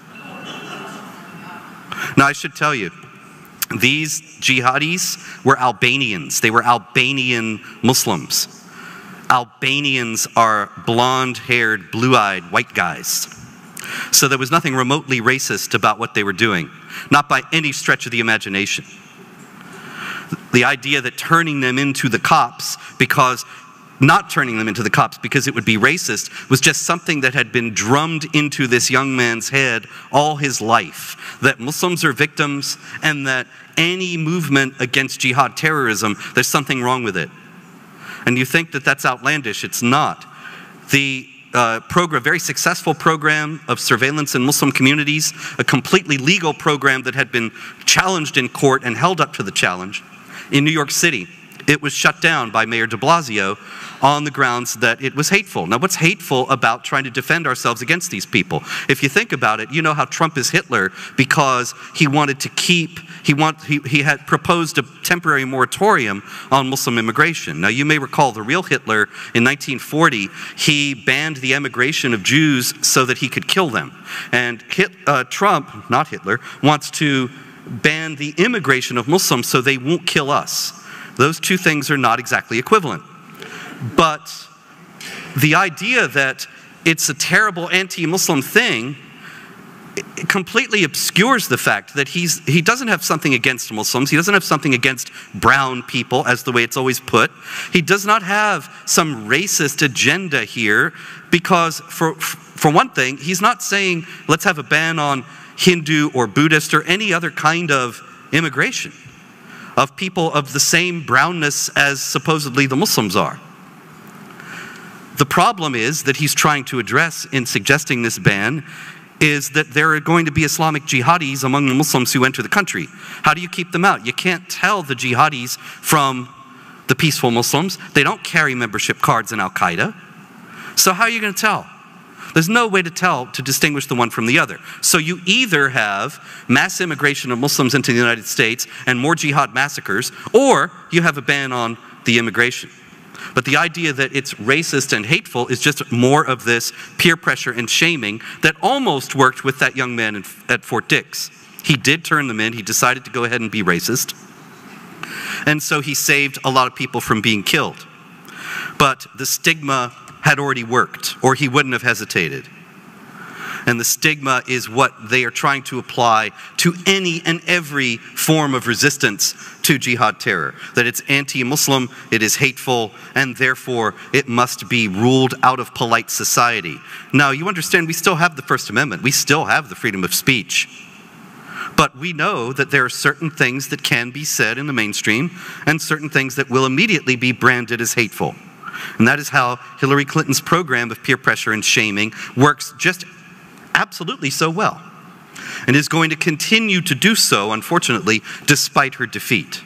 Now, I should tell you, these jihadis were Albanians. They were Albanian Muslims. Albanians are blonde-haired, blue-eyed white guys. So there was nothing remotely racist about what they were doing, not by any stretch of the imagination. The idea that turning them into the cops because it would be racist was just something that had been drummed into this young man's head all his life. That Muslims are victims and that any movement against jihad terrorism, there's something wrong with it. And you think that that's outlandish. It's not. The very successful program of surveillance in Muslim communities, a completely legal program that had been challenged in court and held up to the challenge in New York City, it was shut down by Mayor de Blasio on the grounds that it was hateful. Now, what's hateful about trying to defend ourselves against these people? If you think about it, you know how Trump is Hitler because he wanted to keep, he had proposed a temporary moratorium on Muslim immigration. Now, you may recall the real Hitler in 1940, he banned the emigration of Jews so that he could kill them. And Trump, not Hitler, wants to ban the immigration of Muslims so they won't kill us. Those two things are not exactly equivalent. But the idea that it's a terrible anti-Muslim thing, it completely obscures the fact that he doesn't have something against Muslims. He doesn't have something against brown people, as the way it's always put. He does not have some racist agenda here because, for one thing, he's not saying let's have a ban on Hindu or Buddhist or any other kind of immigration of people of the same brownness as supposedly the Muslims are. The problem is that he's trying to address in suggesting this ban is that there are going to be Islamic jihadis among the Muslims who enter the country. How do you keep them out? You can't tell the jihadis from the peaceful Muslims. They don't carry membership cards in Al-Qaeda. So how are you going to tell? There's no way to tell, to distinguish the one from the other. So you either have mass immigration of Muslims into the United States and more jihad massacres, or you have a ban on the immigration. But the idea that it's racist and hateful is just more of this peer pressure and shaming that almost worked with that young man at Fort Dix. He did turn them in. He decided to go ahead and be racist. And so he saved a lot of people from being killed. But the stigma had already worked, or he wouldn't have hesitated. And the stigma is what they are trying to apply to any and every form of resistance to jihad terror. That it's anti-Muslim, it is hateful, and therefore it must be ruled out of polite society. Now, you understand, we still have the First Amendment. We still have the freedom of speech. But we know that there are certain things that can be said in the mainstream and certain things that will immediately be branded as hateful. And that is how Hillary Clinton's program of peer pressure and shaming works just absolutely so well, and is going to continue to do so, unfortunately, despite her defeat.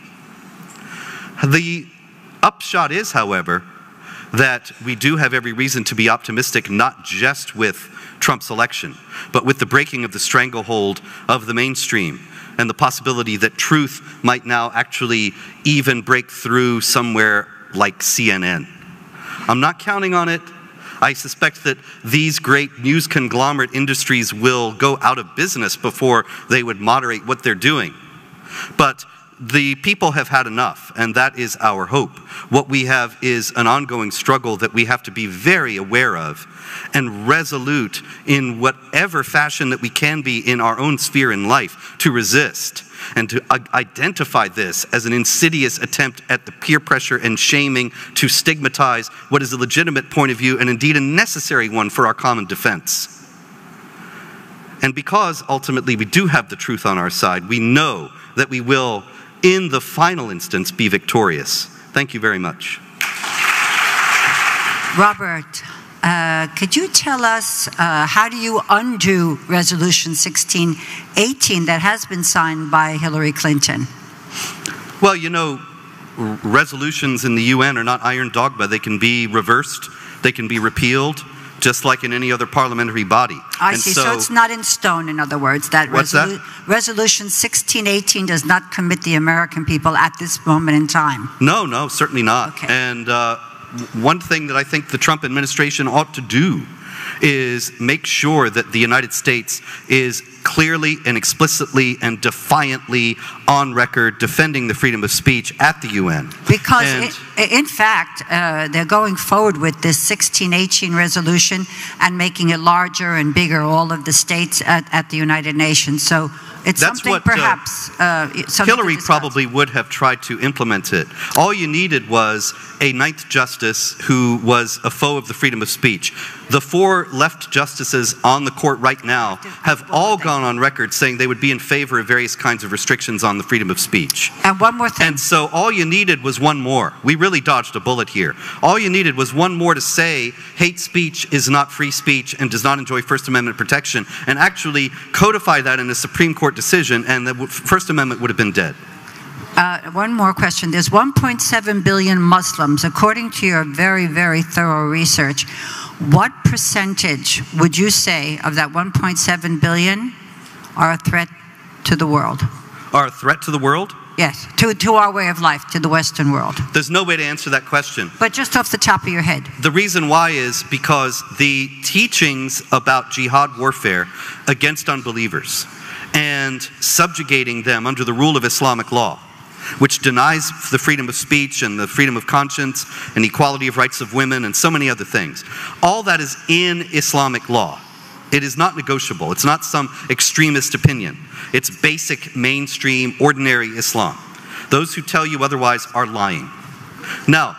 The upshot is, however, that we do have every reason to be optimistic, not just with Trump's election, but with the breaking of the stranglehold of the mainstream and the possibility that truth might now actually even break through somewhere like CNN. I'm not counting on it. I suspect that these great news conglomerate industries will go out of business before they would moderate what they're doing. But the people have had enough, and that is our hope. What we have is an ongoing struggle that we have to be very aware of and resolute in whatever fashion that we can be in our own sphere in life to resist and to identify this as an insidious attempt at the peer pressure and shaming to stigmatize what is a legitimate point of view and indeed a necessary one for our common defense. And because ultimately we do have the truth on our side, we know that we will, in the final instance, be victorious. Thank you very much. Robert, could you tell us how do you undo Resolution 1618 that has been signed by Hillary Clinton? Well, you know, resolutions in the UN are not iron dogma. They can be reversed, they can be repealed, just like in any other parliamentary body. I see. So it's not in stone, in other words. Resolution 1618 does not commit the American people at this moment in time. No, no, certainly not. Okay. And one thing that I think the Trump administration ought to do is make sure that the United States is clearly and explicitly and defiantly on record defending the freedom of speech at the UN. Because in fact, they're going forward with this 1618 resolution and making it larger and bigger, all of the states at the United Nations. So it's That's something what, perhaps Hillary probably would have tried to implement it. All you needed was a ninth justice who was a foe of the freedom of speech. The 4 left justices on the court right now have all gone on record saying they would be in favor of various kinds of restrictions on the freedom of speech. And one more thing. And so all you needed was one more. We really dodged a bullet here. All you needed was one more to say hate speech is not free speech and does not enjoy First Amendment protection, and actually codify that in a Supreme Court decision, and the First Amendment would have been dead. One more question. There's 1.7 billion Muslims. According to your very, very thorough research, what percentage would you say of that 1.7 billion are a threat to the world? Are a threat to the world? Yes, to our way of life, to the Western world. There's no way to answer that question. But just off the top of your head. The reason why is because the teachings about jihad warfare against unbelievers and subjugating them under the rule of Islamic law, which denies the freedom of speech and the freedom of conscience and equality of rights of women and so many other things, all that is in Islamic law. It is not negotiable. It's not some extremist opinion. It's basic, mainstream, ordinary Islam. Those who tell you otherwise are lying. Now,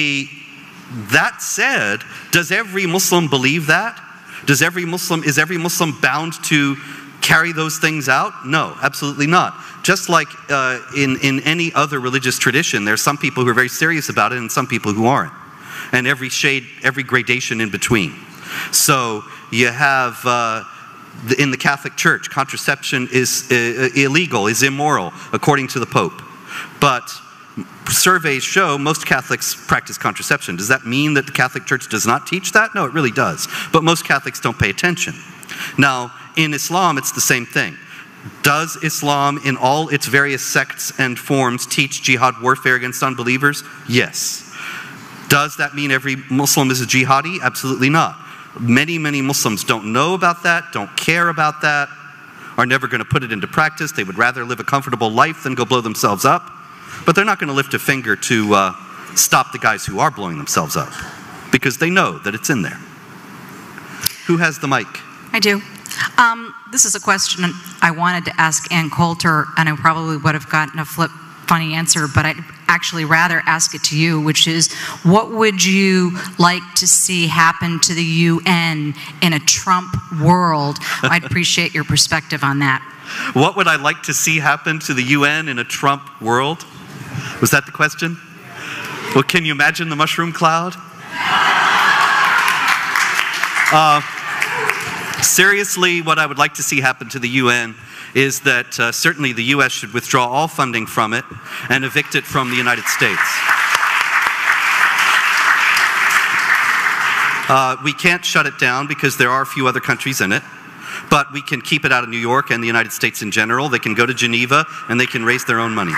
that said, does every Muslim believe that? Is every Muslim bound to carry those things out? No, absolutely not. Just like in any other religious tradition, there's some people who are very serious about it and some people who aren't. And every shade, every gradation in between. So you have, in the Catholic Church, contraception is illegal, is immoral, according to the Pope. But surveys show most Catholics practice contraception. Does that mean that the Catholic Church does not teach that? No, it really does. But most Catholics don't pay attention. Now, in Islam, it's the same thing. Does Islam, in all its various sects and forms, teach jihad warfare against unbelievers? Yes. Does that mean every Muslim is a jihadi? Absolutely not. Many, many Muslims don't know about that, don't care about that, are never going to put it into practice. They would rather live a comfortable life than go blow themselves up. But they're not going to lift a finger to stop the guys who are blowing themselves up, because they know that it's in there. Who has the mic? I do. This is a question I wanted to ask Ann Coulter, and I probably would have gotten a funny answer, but I'd actually rather ask it to you, which is, what would you like to see happen to the UN in a Trump world? I'd appreciate your perspective on that. What would I like to see happen to the UN in a Trump world? Was that the question? Well, can you imagine the mushroom cloud? Seriously, what I would like to see happen to the UN is that certainly the U.S. should withdraw all funding from it and evict it from the United States. We can't shut it down because there are a few other countries in it, but we can keep it out of New York and the United States in general. They can go to Geneva and they can raise their own money.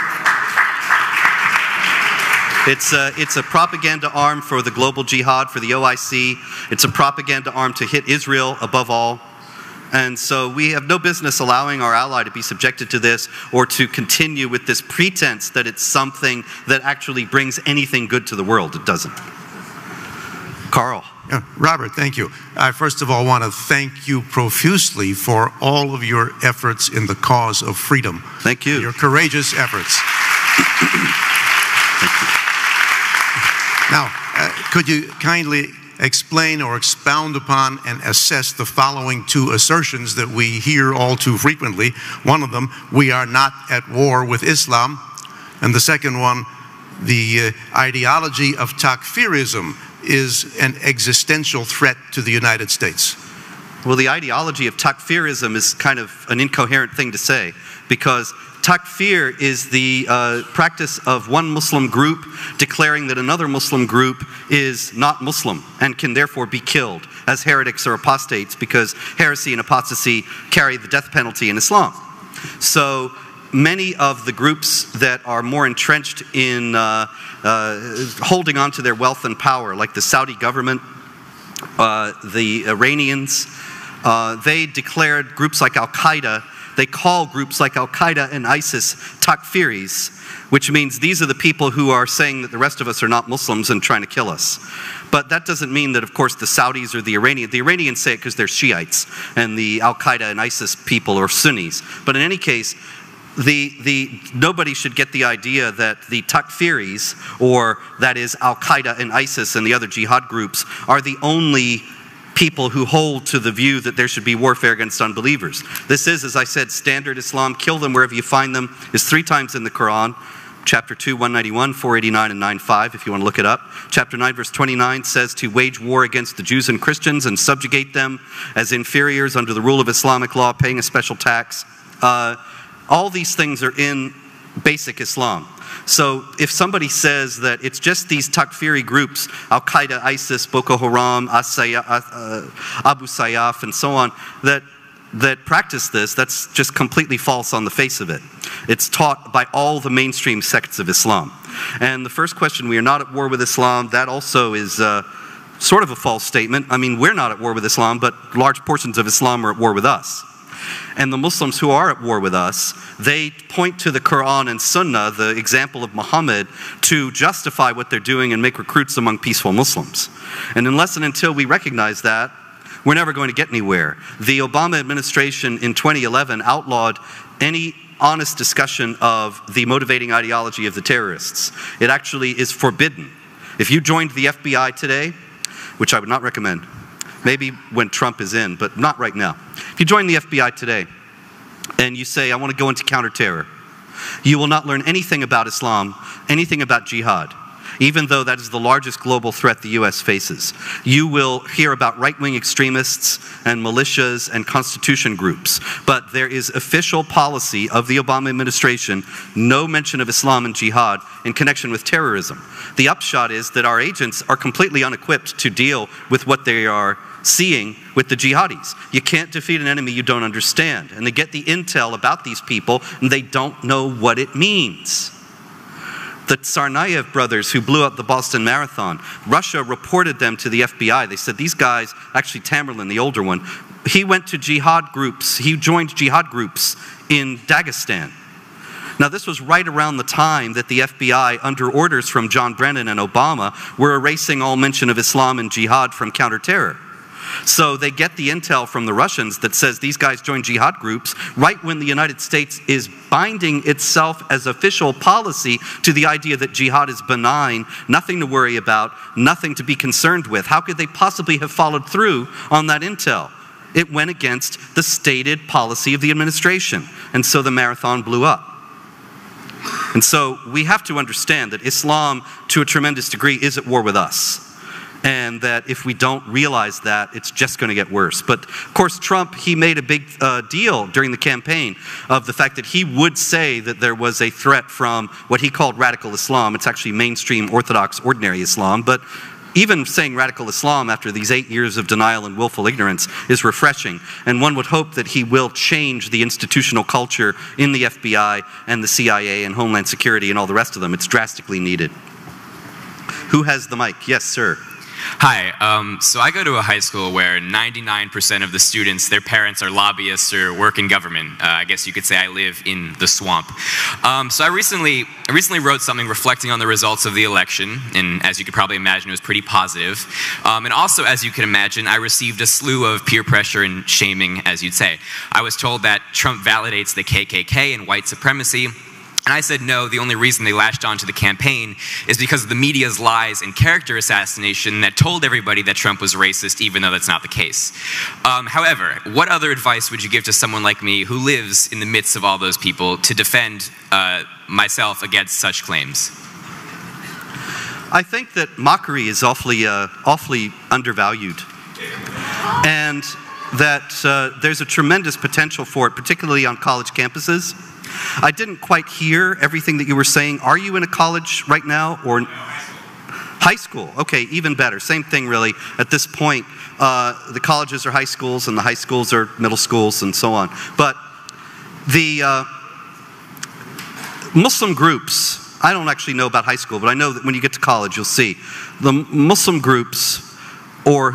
It's a propaganda arm for the global jihad, for the OIC. It's a propaganda arm to hit Israel above all. And so we have no business allowing our ally to be subjected to this or to continue with this pretense that it's something that actually brings anything good to the world. It doesn't. Carl. Robert, thank you. I first of all want to thank you profusely for all of your efforts in the cause of freedom. Thank you. Your courageous efforts. Thank you. Now, could you kindly explain or expound upon and assess the following two assertions that we hear all too frequently? One of them, we are not at war with Islam. And the second one, the ideology of takfirism is an existential threat to the United States. Well, the ideology of takfirism is kind of an incoherent thing to say, because takfir is the practice of one Muslim group declaring that another Muslim group is not Muslim and can therefore be killed as heretics or apostates, because heresy and apostasy carry the death penalty in Islam. So many of the groups that are more entrenched in holding on to their wealth and power, like the Saudi government, the Iranians, they declared groups like Al-Qaeda. They call groups like Al-Qaeda and ISIS takfiris, which means these are the people who are saying that the rest of us are not Muslims and trying to kill us. But that doesn't mean that, of course, the Saudis or the Iranians say it because they're Shiites, and the Al-Qaeda and ISIS people are Sunnis. But in any case, nobody should get the idea that the takfiris, or that is Al-Qaeda and ISIS and the other jihad groups, are the only people who hold to the view that there should be warfare against unbelievers. This is, as I said, standard Islam. Kill them wherever you find them is 3 times in the Quran. Chapter 2, 191, 489, and 95, if you want to look it up. Chapter 9, verse 29 says to wage war against the Jews and Christians and subjugate them as inferiors under the rule of Islamic law, paying a special tax. All these things are in basic Islam. So if somebody says that it's just these Takfiri groups, Al-Qaeda, ISIS, Boko Haram, Abu Sayyaf, and so on, that practice this, that's just completely false on the face of it. It's taught by all the mainstream sects of Islam. And the first question, we are not at war with Islam, that also is sort of a false statement. I mean, we're not at war with Islam, but large portions of Islam are at war with us. And the Muslims who are at war with us, they point to the Quran and Sunnah, the example of Muhammad, to justify what they're doing and make recruits among peaceful Muslims. And unless and until we recognize that, we're never going to get anywhere. The Obama administration in 2011 outlawed any honest discussion of the motivating ideology of the terrorists. It actually is forbidden. If you joined the FBI today, which I would not recommend, maybe when Trump is in, but not right now. If you join the FBI today and you say, I want to go into counterterror, you will not learn anything about Islam, anything about jihad, even though that is the largest global threat the US faces. You will hear about right-wing extremists and militias and constitution groups, but there is official policy of the Obama administration, no mention of Islam and jihad in connection with terrorism. The upshot is that our agents are completely unequipped to deal with what they are seeing with the jihadis. You can't defeat an enemy you don't understand. And they get the intel about these people and they don't know what it means. The Tsarnaev brothers who blew up the Boston Marathon, Russia reported them to the FBI. They said these guys, actually Tamerlan, the older one, he went to jihad groups, he joined jihad groups in Dagestan. Now this was right around the time that the FBI, under orders from John Brennan and Obama, were erasing all mention of Islam and jihad from counterterror. So they get the intel from the Russians that says these guys joined jihad groups right when the United States is binding itself as official policy to the idea that jihad is benign, nothing to worry about, nothing to be concerned with. How could they possibly have followed through on that intel? It went against the stated policy of the administration, and so the marathon blew up. And so we have to understand that Islam, to a tremendous degree, is at war with us. And that if we don't realize that, it's just going to get worse. But of course, Trump, he made a big deal during the campaign of the fact that he would say that there was a threat from what he called radical Islam. It's actually mainstream Orthodox ordinary Islam. But even saying radical Islam after these 8 years of denial and willful ignorance is refreshing. And one would hope that he will change the institutional culture in the FBI and the CIA and Homeland Security and all the rest of them. It's drastically needed. Who has the mic? Yes, sir. Hi, so I go to a high school where 99% of the students, their parents are lobbyists or work in government. I guess you could say I live in the swamp. So I recently wrote something reflecting on the results of the election, and as you could probably imagine, it was pretty positive. And also, as you can imagine, I received a slew of peer pressure and shaming, as you'd say. I was told that Trump validates the KKK and white supremacy. And I said no, the only reason they latched onto the campaign is because of the media's lies and character assassination that told everybody that Trump was racist, even though that's not the case. However, what other advice would you give to someone like me who lives in the midst of all those people to defend myself against such claims? I think that mockery is awfully undervalued. And that there's a tremendous potential for it, particularly on college campuses. I didn't quite hear everything that you were saying. Are you in a college right now? Or no, high school? Okay, even better. Same thing really. At this point, the colleges are high schools and the high schools are middle schools and so on. But the Muslim groups, I don't actually know about high school, but I know that when you get to college, you'll see the Muslim groups or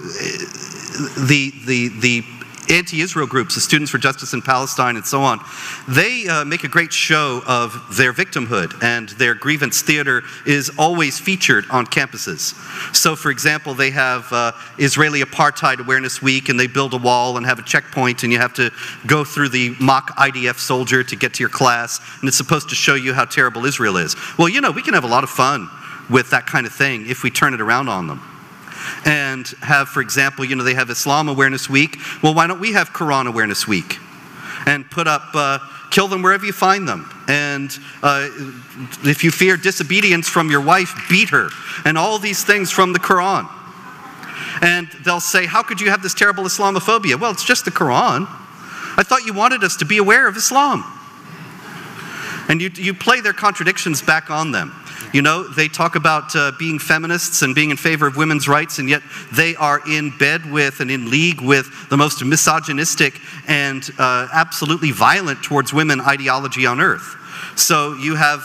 the anti-Israel groups, the Students for Justice in Palestine and so on, they make a great show of their victimhood, and their grievance theater is always featured on campuses. So for example, they have Israeli Apartheid Awareness Week, and they build a wall and have a checkpoint, and you have to go through the mock IDF soldier to get to your class, and it's supposed to show you how terrible Israel is. Well, you know, we can have a lot of fun with that kind of thing if we turn it around on them. And have, for example, you know, they have Islam Awareness Week. Well, why don't we have Quran Awareness Week? And put up, kill them wherever you find them. And if you fear disobedience from your wife, beat her. And all these things from the Quran. And they'll say, how could you have this terrible Islamophobia? Well, it's just the Quran. I thought you wanted us to be aware of Islam. And you play their contradictions back on them. You know, they talk about being feminists and being in favor of women's rights, and yet they are in bed with and in league with the most misogynistic and absolutely violent towards women ideology on earth. So you have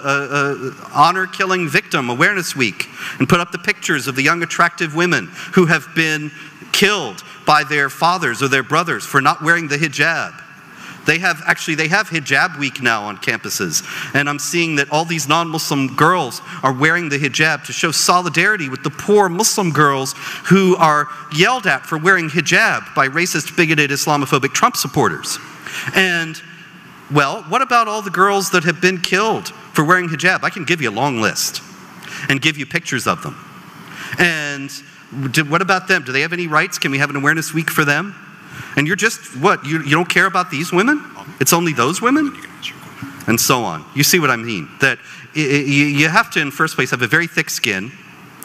Honor Killing Victim Awareness Week, and put up the pictures of the young attractive women who have been killed by their fathers or their brothers for not wearing the hijab. They have hijab week now on campuses, and I'm seeing that all these non-Muslim girls are wearing the hijab to show solidarity with the poor Muslim girls who are yelled at for wearing hijab by racist, bigoted, Islamophobic Trump supporters. And, well, what about all the girls that have been killed for wearing hijab? I can give you a long list and give you pictures of them. And what about them? Do they have any rights? Can we have an awareness week for them? And you're just, what, you don't care about these women? It's only those women? And so on. You see what I mean? That you have to, in the first place, have a very thick skin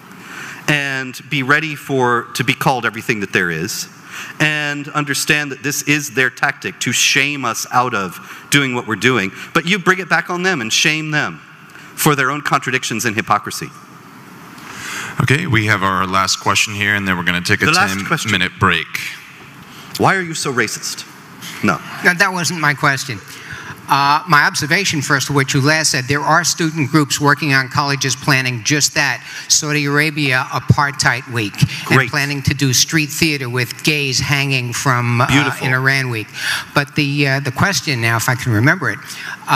and be ready to be called everything that there is, and understand that this is their tactic to shame us out of doing what we're doing. But you bring it back on them and shame them for their own contradictions and hypocrisy. Okay, we have our last question here, and then we're going to take a 10-minute break. Why are you so racist? No. That wasn't my question. My observation, first of what you last said, there are student groups working on colleges planning just that. Saudi Arabia Apartheid Week. Great. And planning to do street theater with gays hanging from in Iran Week. But the question now, if I can remember it,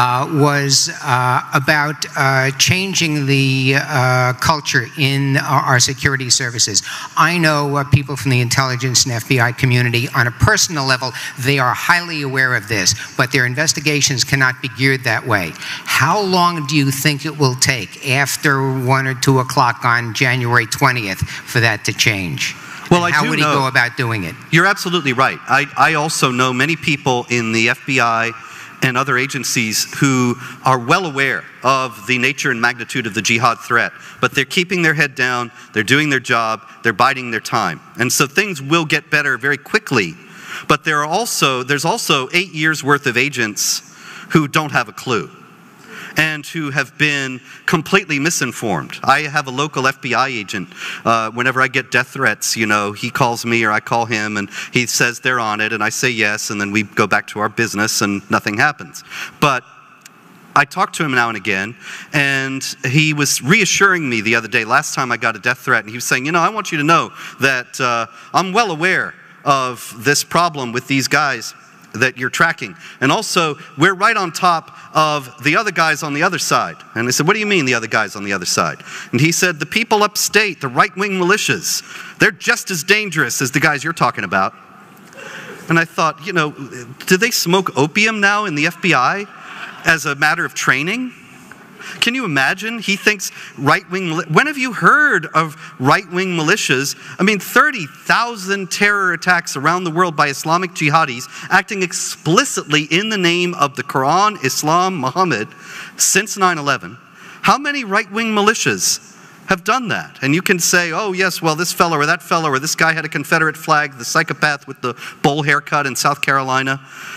was about changing the culture in our security services. I know people from the intelligence and FBI community on a personal level, they are highly aware of this, but their investigations cannot be geared that way. How long do you think it will take after 1 or 2 o'clock on January 20th for that to change? Well, and how would he go about doing it? You're absolutely right. I also know many people in the FBI and other agencies who are well aware of the nature and magnitude of the jihad threat, but they're keeping their head down, they're doing their job, they're biding their time. And so things will get better very quickly, but there's also 8 years worth of agents who don't have a clue and who have been completely misinformed. I have a local FBI agent. Whenever I get death threats, you know, he calls me or I call him and he says they're on it, and I say yes, and then we go back to our business and nothing happens. But I talk to him now and again, and he was reassuring me the other day, last time I got a death threat, and he was saying, you know, I want you to know that I'm well aware of this problem with these guys that you're tracking. And also, we're right on top of the other guys on the other side. And I said, what do you mean the other guys on the other side? And he said, the people upstate, the right-wing militias, they're just as dangerous as the guys you're talking about. And I thought, you know, do they smoke opium now in the FBI as a matter of training? Can you imagine? He thinks right-wing... When have you heard of right-wing militias? I mean, 30,000 terror attacks around the world by Islamic jihadis acting explicitly in the name of the Quran, Islam, Muhammad since 9/11. How many right-wing militias have done that? And you can say, oh, yes, well, this fellow or that fellow or this guy had a Confederate flag, the psychopath with the bowl haircut in South Carolina.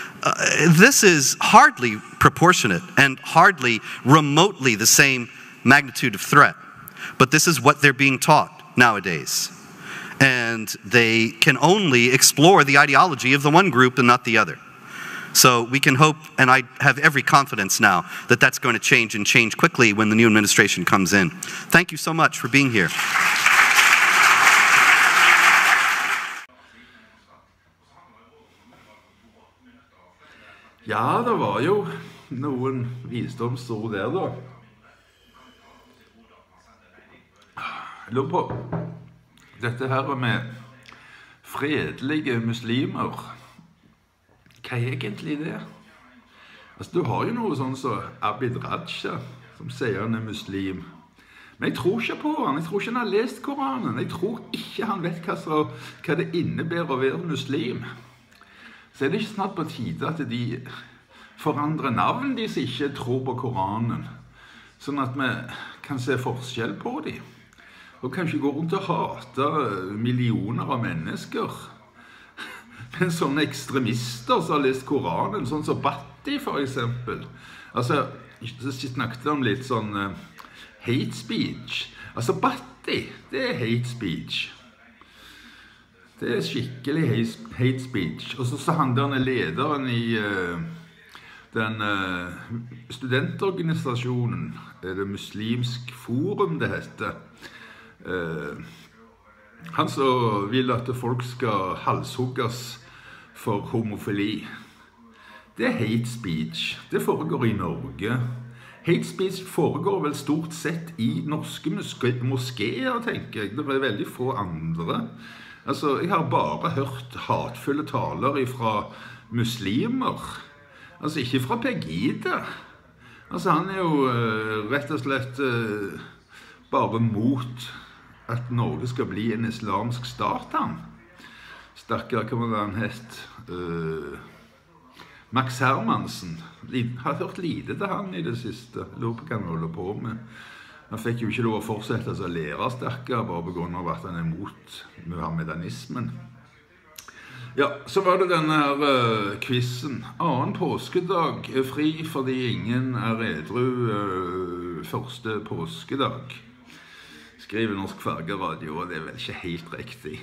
This is hardly proportionate and hardly remotely the same magnitude of threat. But this is what they're being taught nowadays. And they can only explore the ideology of the one group and not the other. So we can hope, and I have every confidence now, that that's going to change and change quickly when the new administration comes in. Thank you so much for being here. Ja, det var jo noen visdomsord der, da. Jeg lurer på dette her med fredelige muslimer. Hva er egentlig det? Altså, du har jo noe sånn som Abid Raja, som sier han er muslim. Men jeg tror ikke på han. Jeg tror ikke han har lest Koranen. Jeg tror ikke han vet hva det innebærer å være muslim. Så er det ikke snart på tide at de forandrer navn de som ikke tror på Koranen, sånn at vi kan se forskjell på dem, og kanskje gå rundt og hate millioner av mennesker. Men sånne ekstremister som har lest Koranen, sånn som Bhatti for eksempel. Altså, så snakket om litt sånn hate speech. Altså Bhatti, det hate speech. Det skikkelig hate speech. Og så han der lederen i den studentorganisasjonen, det Muslimsk Forum det heter, han så vil at folk skal halshugges for homofili. Det hate speech. Det foregår i Norge. Hate speech foregår vel stort sett i norske moskéer, tenker jeg. Det veldig få andre. Altså, jeg har bare hørt hatfulle taler fra muslimer. Altså, ikke fra Pegida. Altså, han jo rett og slett bare mot at Norge skal bli en islamsk stat, han. Stakkar, hva var han het? Max Hermansen. Har hørt lite til han i det siste. Lurer på hva han holder på med. Han fikk jo ikke lov å fortsette å lære stakkar, bare på grunn av at han mot muhammedanismen. Ja, så var det denne her quizen. Annen påskedag fri fordi ingen edru første påskedag. Skriver Norsk Fargeradio, og det vel ikke helt riktig.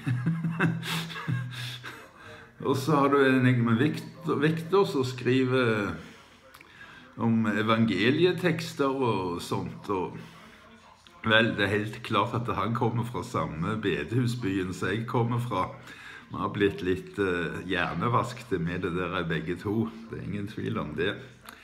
Og så har du en med Victor som skriver om evangelietekster og sånt, og vel, det helt klart at han kommer fra samme bedehusbyen som jeg kommer fra. Vi har blitt litt hjernevaskt med det der begge to. Det ingen tvil om det.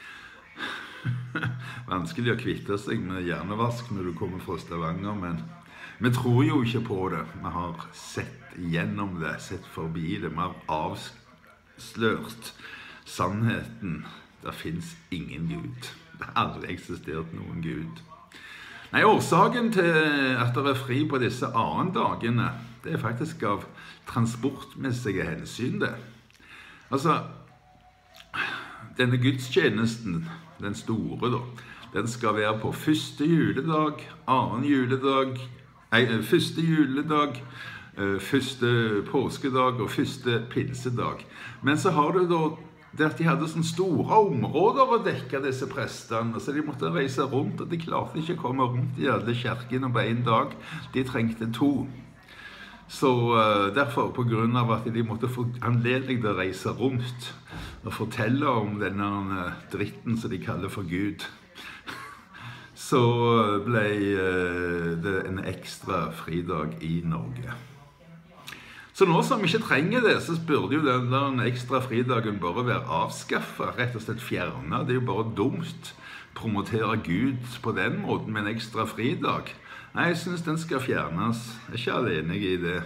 Vanskelig å kvitte seg med hjernevask når du kommer fra Stavanger, men vi tror jo ikke på det. Vi har sett gjennom det, sett forbi det. Vi har avslørt sannheten. Det finnes ingen Gud. Det har aldri eksistert noen Gud. Nei, årsaken til at det fri på disse annendagene, det faktisk av transportmessige hensyn det. Altså, denne gudstjenesten, den store da, den skal være på første juledag, annen juledag, første juledag, første påskedag og første pinsedag. Men så har du da det at de hadde sånne store områder å dekke disse prestene, så de måtte reise rundt, og de klarte ikke å komme rundt i alle kirkene på en dag. De trengte 2. Så derfor, på grunn av at de måtte få anledning til å reise rundt og fortelle om denne dritten som de kaller for Gud, så ble det en ekstra fridag i Norge. Så nå som vi ikke trenger det, så burde jo den ekstra fridagen bare være avskaffet, rett og slett fjernet. Det er jo bare dumt å promotere Gud på den måten med en ekstra fridag. Nei, jeg synes den skal fjernes. Jeg er ikke alene i det.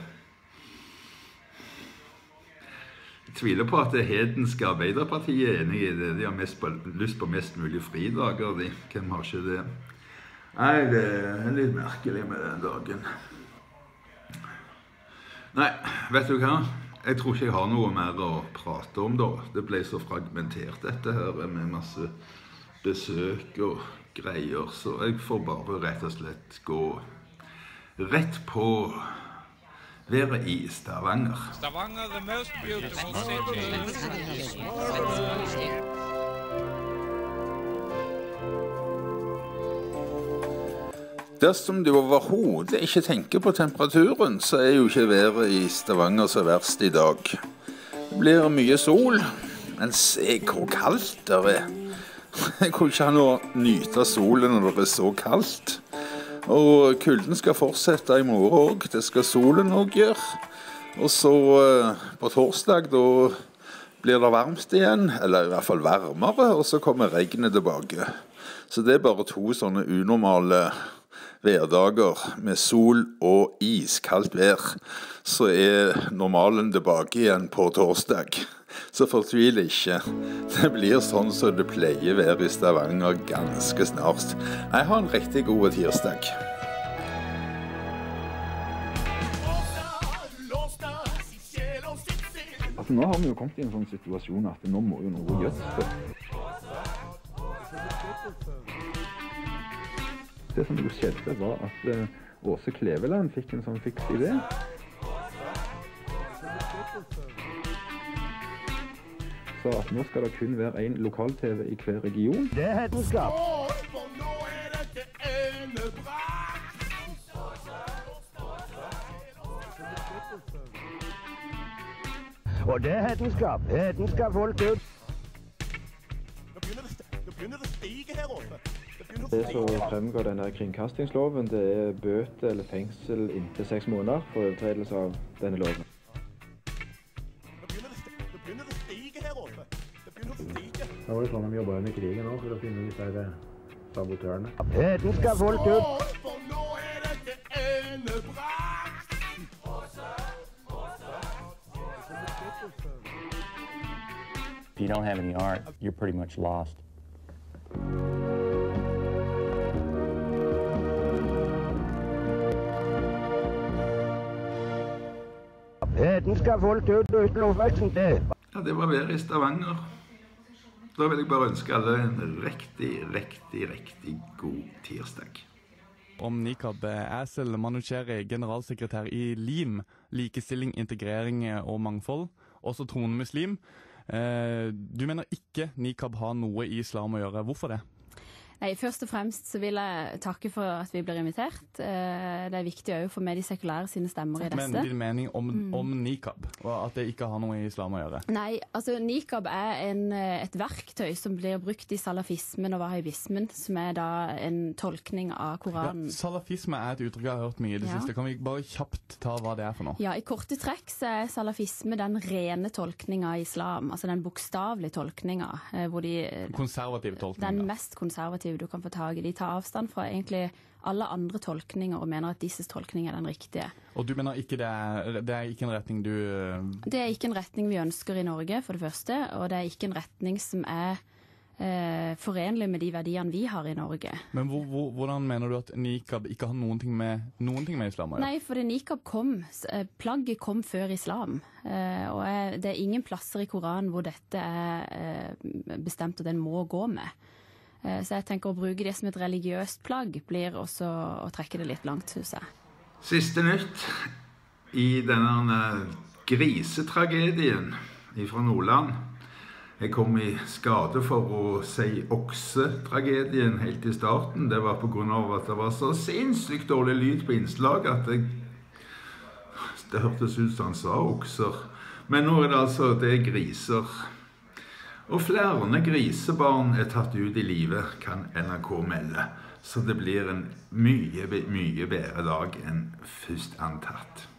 Jeg tviler på at det hedenske Arbeiderpartiet er enig i det. De har lyst på mest mulig fridager, de. Hvem har ikke det? Nei, det er litt merkelig med den dagen. Nei, vet du hva? Jeg tror ikke jeg har noe mer å prate om da. Det ble så fragmentert dette her med masse besøk og greier, så jeg får bare rett og slett gå rett på være i Stavanger. Stavanger, the most beautiful city. Dersom du overhodet ikke tenker på temperaturen, så er jo ikke været i Stavanger så verst i dag. Det blir mye sol, men se hvor kaldt det er. Jeg kunne ikke ha noe å nyte solen når det er så kaldt. Og kulden skal fortsette i morgen også, det skal solen også gjøre. Og så på torsdag, da blir det varmt igjen, eller i hvert fall varmere, og så kommer regnet tilbake. Så det er bare 2 sånne unormale hverdager med sol og iskaldt vær, så er normalen tilbake igjen på torsdag. Så fortvil ikke. Det blir sånn som det pleier å være i Stavanger ganske snart. Jeg har en riktig god tirsdag. Altså, nå har vi jo kommet i en sånn situasjon at nå må jo noe gjøres det. Det som skjedde var at Åse Kleveland fikk en sånn fiks idé. sa at nå skal det kun være en lokal-TV i hver region. Det er hedenskap. For nå er dette enebrakt. Og det er hedenskap. Hedenskap folk ut. Nå begynner det å stige her oppe. Det som fremgår denne kringkastingsloven, det er bøter eller fengsel inntil 6 måneder for overtredelse av denne loven. Nå begynner det å stige her oppe. Det begynner å stige. Da var det sånn de jobbet under krigen også, for å finne disse sabotørene. Hedenskap folk ut. For nå er dette enebrakt. If you don't have any art, you're pretty much lost. Hedenskap folk ut uten lovveksten til. Ja, det var været i Stavanger. Da vil jeg bare ønske alle en riktig god tirsdag. Om Niqab. Asel Manucheri, generalsekretær i LIM, likestilling, integrering og mangfold, også troende muslim. Du mener ikke Niqab har noe i islam å gjøre. Hvorfor det? Nei, først og fremst så vil jeg takke for at vi blir invitert. Det er viktig også for med de sekulære sine stemmer i dette. Men din mening om Niqab, og at det ikke har noe i islam å gjøre? Nei, altså Niqab er et verktøy som blir brukt i salafismen og wahhabismen, som er da en tolkning av Koranen. Ja, salafisme er et uttrykk jeg har hørt mye i det siste. Kan vi bare kjapt ta hva det er for noe? Ja, i korte trekk så er salafisme den rene tolkningen av islam, altså den bokstavelige tolkningen, hvor de... Konservative tolkninger. Den mest konservative du kan få tag i. De tar avstand fra egentlig alle andre tolkninger og mener at disses tolkning er den riktige. Og du mener ikke det er ikke en retning du... Det er ikke en retning vi ønsker i Norge, for det første, og det er ikke en retning som er forenlig med de verdiene vi har i Norge. Men hvordan mener du at Niqab ikke har noen ting med islam å gjøre? Nei, for plagget kom før islam, og det er ingen plasser i Koranen hvor dette er bestemt at den må gå med. Så jeg tenker å bruke det som et religiøst plagg blir også å trekke det litt langt, synes jeg. Siste nytt i denne grisetragedien fra Nordland. Jeg kom i skade for å si oksetragedien helt i starten. Det var på grunn av at det var så sinnssykt dårlig lyd på innslag at det hørtes ut som han sa okser. Men nå er det altså griser. Og flere grisebarn er tatt ut i livet, kan NRK melde. Så det blir en mye bedre dag enn først antatt.